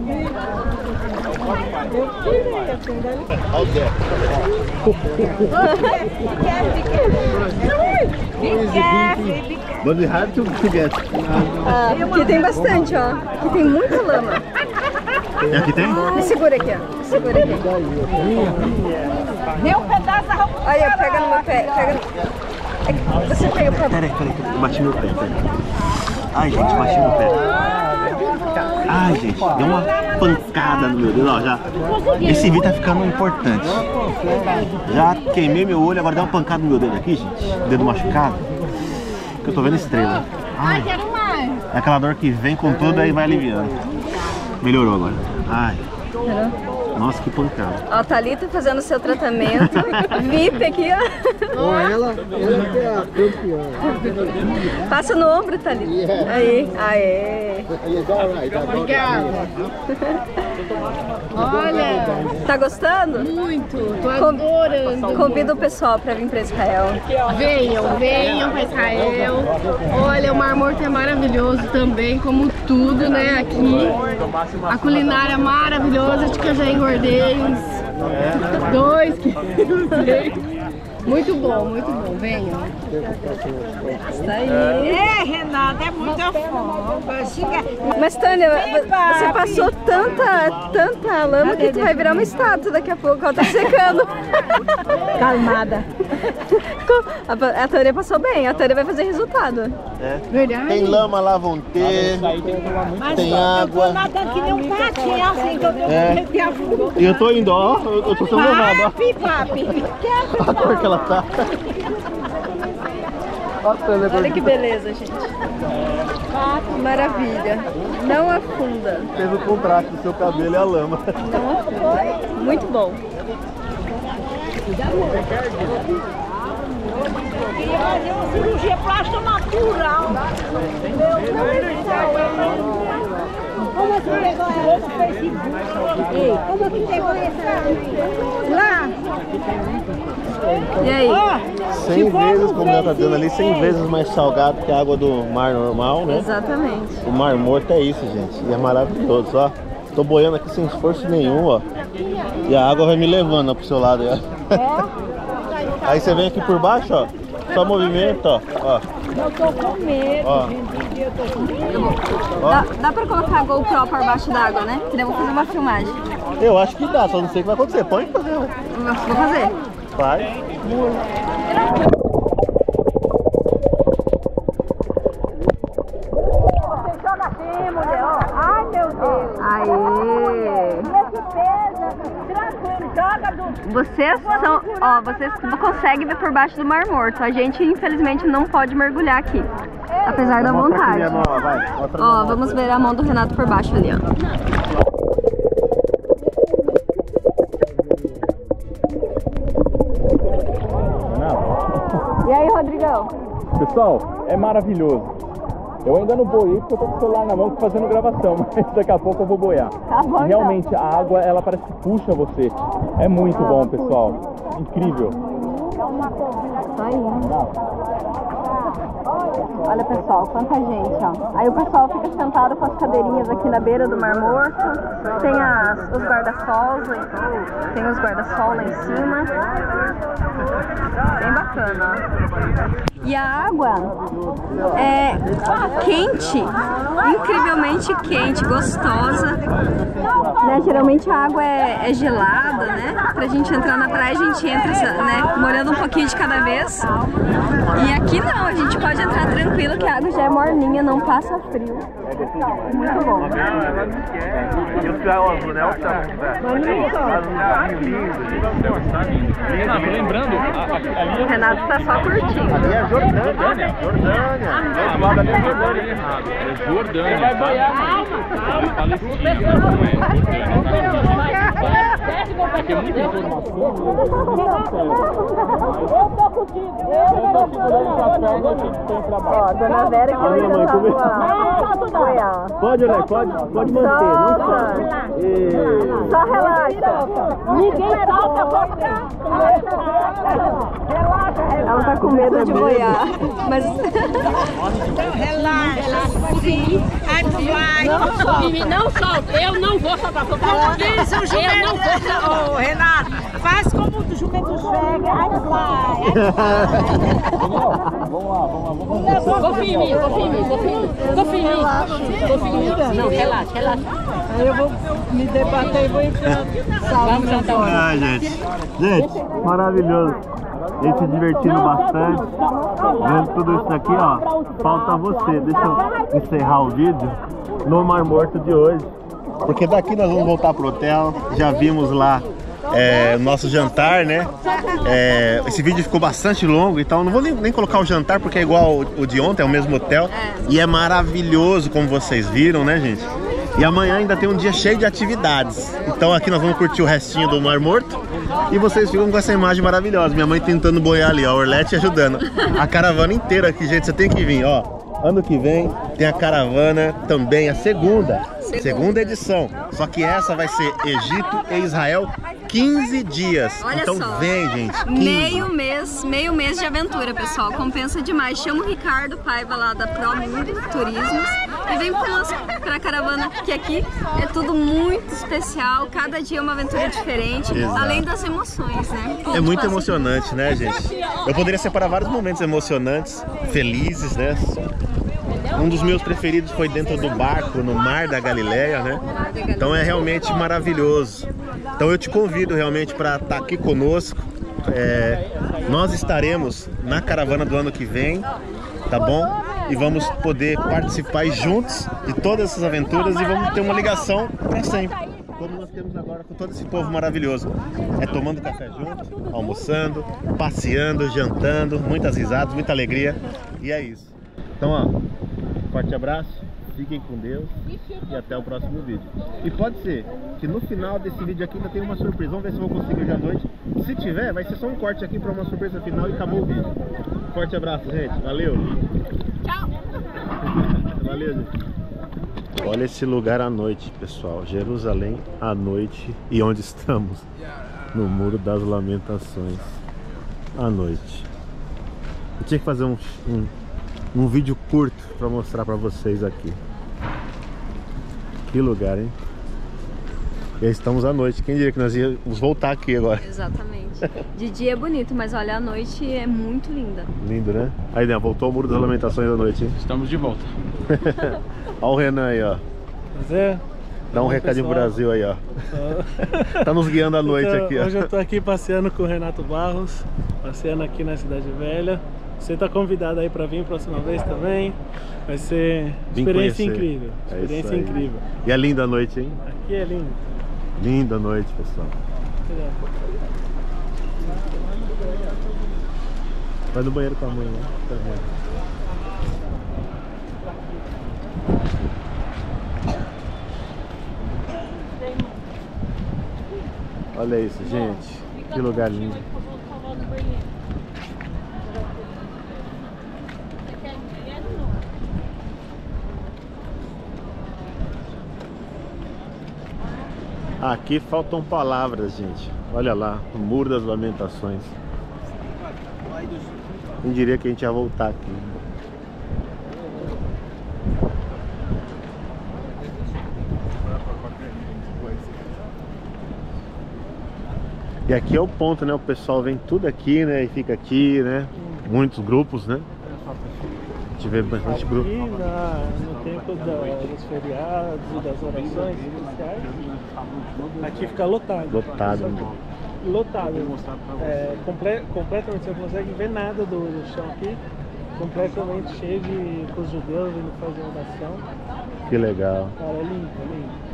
But we have to get. Ah, aqui tem bastante, ó. Aqui tem muita lama. E aqui tem? Me segura aqui, ó. Me segura aqui. Deu um pedaço da roupa. Aí, ó, pega no meu pé. Pega no... Você pega pra... Peraí, peraí, eu bati meu pé, peraí. Ai, gente, bati meu pé. Ai, gente, deu uma pancada no meu dedo, ó, já. Esse vídeo tá ficando importante. Já queimei meu olho, agora deu uma pancada no meu dedo aqui, gente. Dedo machucado. Que eu tô vendo estrela. Ai, quero mais. é aquela dor que vem com tudo e vai aliviando. Melhorou agora. Ai. Nossa, que pancada. Ó, Thalita fazendo seu tratamento. V I P aqui, ó. Ó, ela, ela que é a campeã. Passa no ombro, Thalita. Yeah. Aí, aê. Obrigada. Olha. Tá gostando? Muito. Tô adorando. Convido o pessoal pra vir pra Israel. Venham, venham pra Israel. Olha, o Mar Morto é maravilhoso também, como tudo, né, aqui. A culinária é maravilhosa, acho que eu já engordei uns dois quilos. Muito bom, muito bom, venham. Isso aí. É, Renata, é muita fome. Mas, Tânia, você passou tanta, tanta lama que tu vai virar uma estátua daqui a pouco, ela tá secando. Calmada. A Tânia passou bem, a Tânia vai fazer resultado. É. Verdade. Tem lama lá, vão ter. Tem água. Eu tô nadando que nem um patinho, assim, que eu tô É. E eu tô indo, ó, eu tô sendo levado, ó. Papi, papi. A cor que ela tá. Olha que beleza, gente. Maravilha. Não afunda. Fez o contraste do seu cabelo e a lama. Não afunda. Muito bom. Queria fazer uma cirurgia plástica natural. Como é que pegou essa no Facebook? Ei, como é que pegou essa? Lá. E aí? cem vezes, como ela tá dizendo ali, cem vezes mais salgado que a água do mar normal, né? Exatamente. O Mar Morto é isso, gente. E é maravilhoso, ó. Tô boiando aqui sem esforço nenhum, ó. E a água vai me levando ó, pro seu lado, ó. Aí você vem aqui por baixo, ó. Só movimento, ó. ó. Eu tô com medo, Ó. gente. Eu tô com medo. Dá, dá pra colocar a GoPro por baixo d'água, né? Que daí eu vou fazer uma filmagem. Eu acho que dá, só não sei o que vai acontecer. Pode fazer, né? Vou fazer. Faz. Você joga assim, mulher, ó. Ai, meu Deus. Aê. Esse peso, tranquilo, joga do... Vocês são, ó, vocês conseguem ver por baixo do Mar Morto. A gente, infelizmente, não pode mergulhar aqui. Apesar da Mostra vontade. aqui a mão, ó, vai. Mostra a Ó, mão. vamos ver a mão do Renato por baixo ali, ó. Pessoal, é maravilhoso. Eu ainda não boiei porque eu tô com o celular na mão fazendo gravação, mas daqui a pouco eu vou boiar. Tá bom, realmente, então. a água, ela parece que puxa você. É muito bom, pessoal. Incrível. Isso aí. Olha, pessoal, quanta gente, ó. Aí o pessoal fica sentado com as cadeirinhas aqui na beira do Mar Morto. Tem as, os guarda-sols, tem os guarda-sol lá em cima. Bem bacana, ó. E a água é quente, incrivelmente quente, gostosa. Né? Geralmente a água é, é gelada, né? Pra gente entrar na praia, a gente entra, né, molhando um pouquinho de cada vez. E aqui não, a gente pode entrar tranquilo que a água já é morninha, não passa frio. Muito bom. E o céu azul, né? O céu. Ah, tô lembrando, O Renato tá só curtindo. Ali é Jordânia. Jordânia. Ah, do lado ali é Jordânia errado. É Jordânia. Vai boiar. Palestina, não é Jordânia. Aqui é muita informação. Eu tô contigo. Eu tô contigo. Ó, a dona Vera que vai tentar boiar. Pode, Olé, pode, pode manter, não pode. E... Só relaxa. Ninguém salta você. Relaxa, Ela tá com medo de boiar. Mas... Relaxa. Sim. Ai, vai. Não solta. Não solta. Eu não vou soltar. Eu não vou soltar. Ô, Renato, faz como o jumento chega. Ai, vai. Vamos lá, vamos lá, vamos lá. Confia em mim, confia em mim, confia em mim. Confia em mim. Confia em mim. Não, relaxa, relaxa. Aí eu vou me debater e vou enfiar. Vamos então. Ai, gente. Gente, maravilhoso. A gente se divertindo bastante. Vendo tudo isso daqui, ó. Falta você. Deixa eu encerrar o vídeo no Mar Morto de hoje. Porque daqui nós vamos voltar pro hotel. Já vimos lá é, o nosso jantar, né? É, esse vídeo ficou bastante longo, então não vou nem, nem colocar o jantar porque é igual o, o de ontem, é o mesmo hotel. E é maravilhoso, como vocês viram, né, gente? E amanhã ainda tem um dia cheio de atividades. Então aqui nós vamos curtir o restinho do Mar Morto. E vocês ficam com essa imagem maravilhosa. Minha mãe tentando boiar ali, ó, a Orlete ajudando. A caravana inteira aqui, gente, você tem que vir, ó. Ano que vem tem a caravana também, a segunda, segunda, segunda edição. Só que essa vai ser Egito e Israel, quinze dias. Olha então só, vem, gente. quinze. Meio mês, meio mês de aventura, pessoal. Compensa demais. Chama o Ricardo Paiva lá da Pro Mundo Turismos e vem conosco pra caravana, que aqui é tudo muito especial. Cada dia é uma aventura diferente, Exato. Além das emoções, né? É muito emocionante, né, gente? Eu poderia separar vários momentos emocionantes, felizes, né? Um dos meus preferidos foi dentro do barco, no Mar da Galileia, né? Então é realmente maravilhoso. Então eu te convido realmente para estar aqui conosco. É, nós estaremos na caravana do ano que vem, tá bom? E vamos poder participar juntos de todas essas aventuras e vamos ter uma ligação para sempre. Como nós temos agora com todo esse povo maravilhoso. É tomando café junto, almoçando, passeando, jantando, muitas risadas, muita alegria. E é isso. Então, ó, forte abraço, fiquem com Deus e até o próximo vídeo. E pode ser que no final desse vídeo aqui ainda tenha uma surpresa. Vamos ver se eu vou conseguir hoje à noite. Se tiver, vai ser só um corte aqui para uma surpresa final e acabou o vídeo. Forte abraço, gente. Valeu. Tchau. Valeu, gente. Olha esse lugar à noite, pessoal. Jerusalém à noite. E onde estamos? No Muro das Lamentações. À noite. Eu tinha que fazer um... um um vídeo curto para mostrar para vocês aqui. Que lugar, hein? E aí estamos à noite. Quem diria que nós íamos voltar aqui agora? Exatamente. De dia é bonito, mas olha, a noite é muito linda. Lindo, né? Aí, né? Voltou o Muro das Lamentações à noite, hein? Estamos de volta. Olha o Renan aí, ó. Prazer. Dá um Oi, recadinho pro pessoal. Brasil aí, ó. Tá nos guiando à noite Então, aqui, ó. hoje eu tô aqui passeando com o Renato Barros, passeando aqui na Cidade Velha. Você está convidado aí para vir próxima vez também. Vai ser Vim experiência conhecer. incrível. É Experiência isso aí. incrível. E é linda a noite, hein? Aqui é lindo. Linda a noite, pessoal. Vai no banheiro com a mãe, né? Tá vendo? Olha isso, gente. Que lugar lindo. Aqui faltam palavras, gente. Olha lá, o Muro das Lamentações. Quem diria que a gente ia voltar aqui. E aqui é o ponto, né? O pessoal vem tudo aqui, né? E fica aqui, né? Muitos grupos, né? A gente vê bastante grupo. Aqui na, no tempo da, dos feriados e das orações iniciais, aqui fica lotado. Lotado. Lotado. É, comple, completamente, você não consegue ver nada do, do chão aqui. Completamente cheio de com os judeus vindo fazer oração. Que legal. Cara, é lindo, é lindo.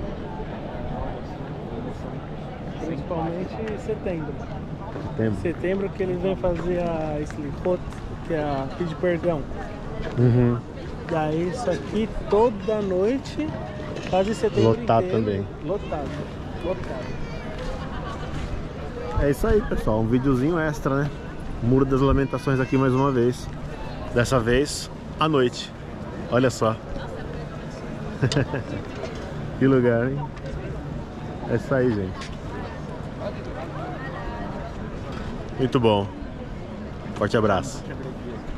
Principalmente em setembro. Setembro. Setembro que eles vêm fazer a Slichot, que é a pedir perdão. Uhum. Daí isso aqui toda noite, quase setembro Lotado inteiro, também. Lotado, lotado. É isso aí, pessoal. Um videozinho extra, né? Muro das Lamentações aqui mais uma vez. Dessa vez, à noite. Olha só. Que lugar, hein? É isso aí, gente. Muito bom. Forte abraço.